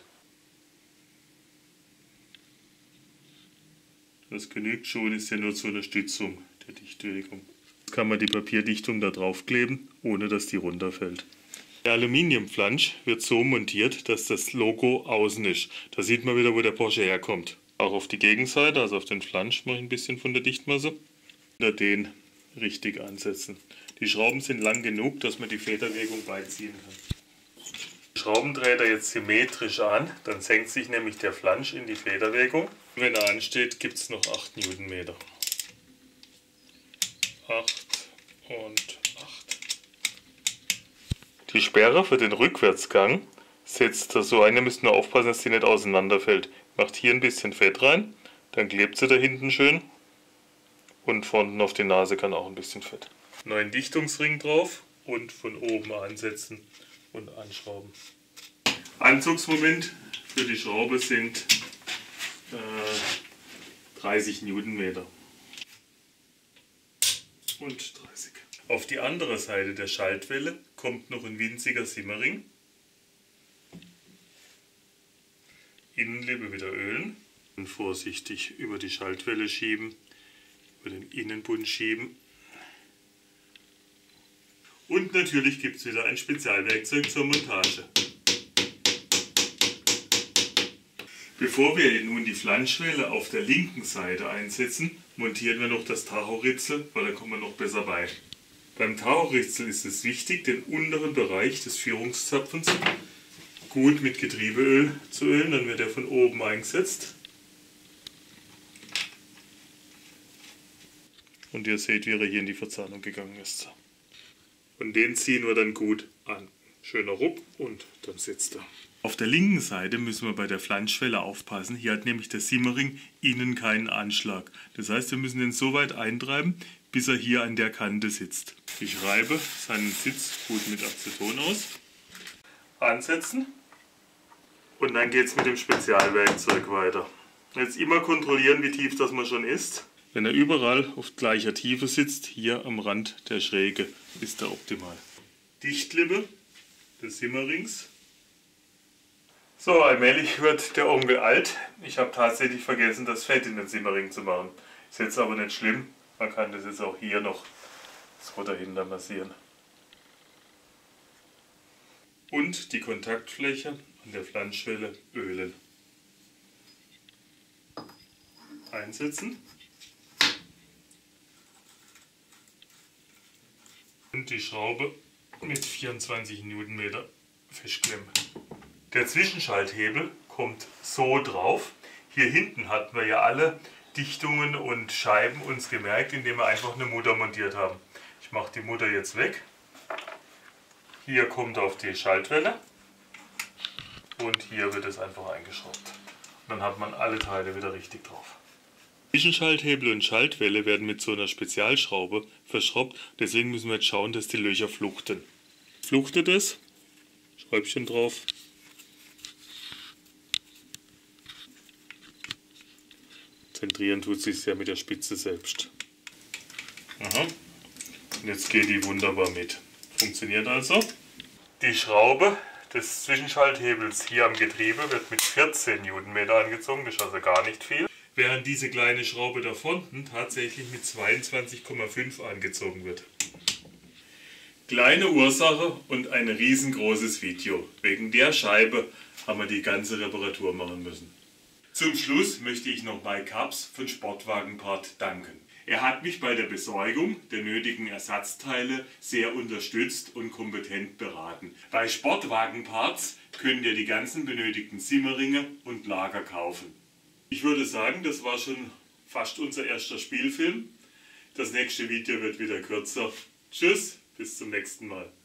Das genügt schon, ist ja nur zur Unterstützung der Dichtwirkung. Jetzt kann man die Papierdichtung da drauf kleben, ohne dass die runterfällt. Der Aluminiumflansch wird so montiert, dass das Logo außen ist. Da sieht man wieder, wo der Porsche herkommt. Auch auf die Gegenseite, also auf den Flansch, mache ich ein bisschen von der Dichtmasse. Oder den richtig ansetzen. Die Schrauben sind lang genug, dass man die Federwirkung beiziehen kann. Die Schrauben dreht er jetzt symmetrisch an, dann senkt sich nämlich der Flansch in die Federwirkung. Wenn er ansteht, gibt es noch acht Newtonmeter. acht und acht. Die Sperre für den Rückwärtsgang setzt er so ein, ihr müsst nur aufpassen, dass sie nicht auseinanderfällt. Macht hier ein bisschen Fett rein, dann klebt sie da hinten schön und vorne auf die Nase kann auch ein bisschen Fett. Neuen Dichtungsring drauf und von oben ansetzen und anschrauben. Anzugsmoment für die Schraube sind äh, dreißig Newtonmeter. Und dreißig. Auf die andere Seite der Schaltwelle kommt noch ein winziger Simmerring. Innenlippe wieder ölen und vorsichtig über die Schaltwelle schieben, über den Innenbund schieben. Und natürlich gibt es wieder ein Spezialwerkzeug zur Montage. Bevor wir nun die Flanschwelle auf der linken Seite einsetzen, montieren wir noch das Tachoritzel, weil da kommen wir noch besser bei. Beim Tachoritzel ist es wichtig, den unteren Bereich des Führungszapfens gut mit Getriebeöl zu ölen, dann wird er von oben eingesetzt. Und ihr seht, wie er hier in die Verzahnung gegangen ist. Und den ziehen wir dann gut an. Schöner Ruck und dann sitzt er. Auf der linken Seite müssen wir bei der Flanschwelle aufpassen. Hier hat nämlich der Simmering innen keinen Anschlag. Das heißt, wir müssen den so weit eintreiben, bis er hier an der Kante sitzt. Ich reibe seinen Sitz gut mit Aceton aus. Ansetzen. Und dann geht es mit dem Spezialwerkzeug weiter. Jetzt immer kontrollieren, wie tief das man schon ist. Wenn er überall auf gleicher Tiefe sitzt, hier am Rand der Schräge, ist er optimal. Dichtlippe des Simmerings. So, allmählich wird der Onkel alt. Ich habe tatsächlich vergessen, das Fett in den Simmering zu machen. Ist jetzt aber nicht schlimm. Man kann das jetzt auch hier noch so dahinter massieren. Und die Kontaktfläche an der Flanschwelle ölen. Einsetzen. Und die Schraube mit vierundzwanzig Newtonmeter festklemmen. Der Zwischenschalthebel kommt so drauf. Hier hinten hatten wir ja alle Dichtungen und Scheiben uns gemerkt, indem wir einfach eine Mutter montiert haben. Ich mache die Mutter jetzt weg. Hier kommt auf die Schaltwelle und hier wird es einfach eingeschraubt. Und dann hat man alle Teile wieder richtig drauf. Zwischenschalthebel und Schaltwelle werden mit so einer Spezialschraube verschraubt, deswegen müssen wir jetzt schauen, dass die Löcher fluchten. Fluchtet es, Schräubchen drauf. Zentrieren tut sich ja mit der Spitze selbst. Aha. Und jetzt geht die wunderbar mit. Funktioniert also. Die Schraube des Zwischenschalthebels hier am Getriebe wird mit vierzehn Newtonmeter angezogen, das ist also gar nicht viel. Während diese kleine Schraube da vorne tatsächlich mit zweiundzwanzig Komma fünf angezogen wird. Kleine Ursache und ein riesengroßes Video. Wegen der Scheibe haben wir die ganze Reparatur machen müssen. Zum Schluss möchte ich noch Mike Kaps von Sportwagenpart danken. Er hat mich bei der Besorgung der nötigen Ersatzteile sehr unterstützt und kompetent beraten. Bei Sportwagenparts könnt ihr die ganzen benötigten Simmeringe und Lager kaufen. Ich würde sagen, das war schon fast unser erster Spielfilm. Das nächste Video wird wieder kürzer. Tschüss, bis zum nächsten Mal.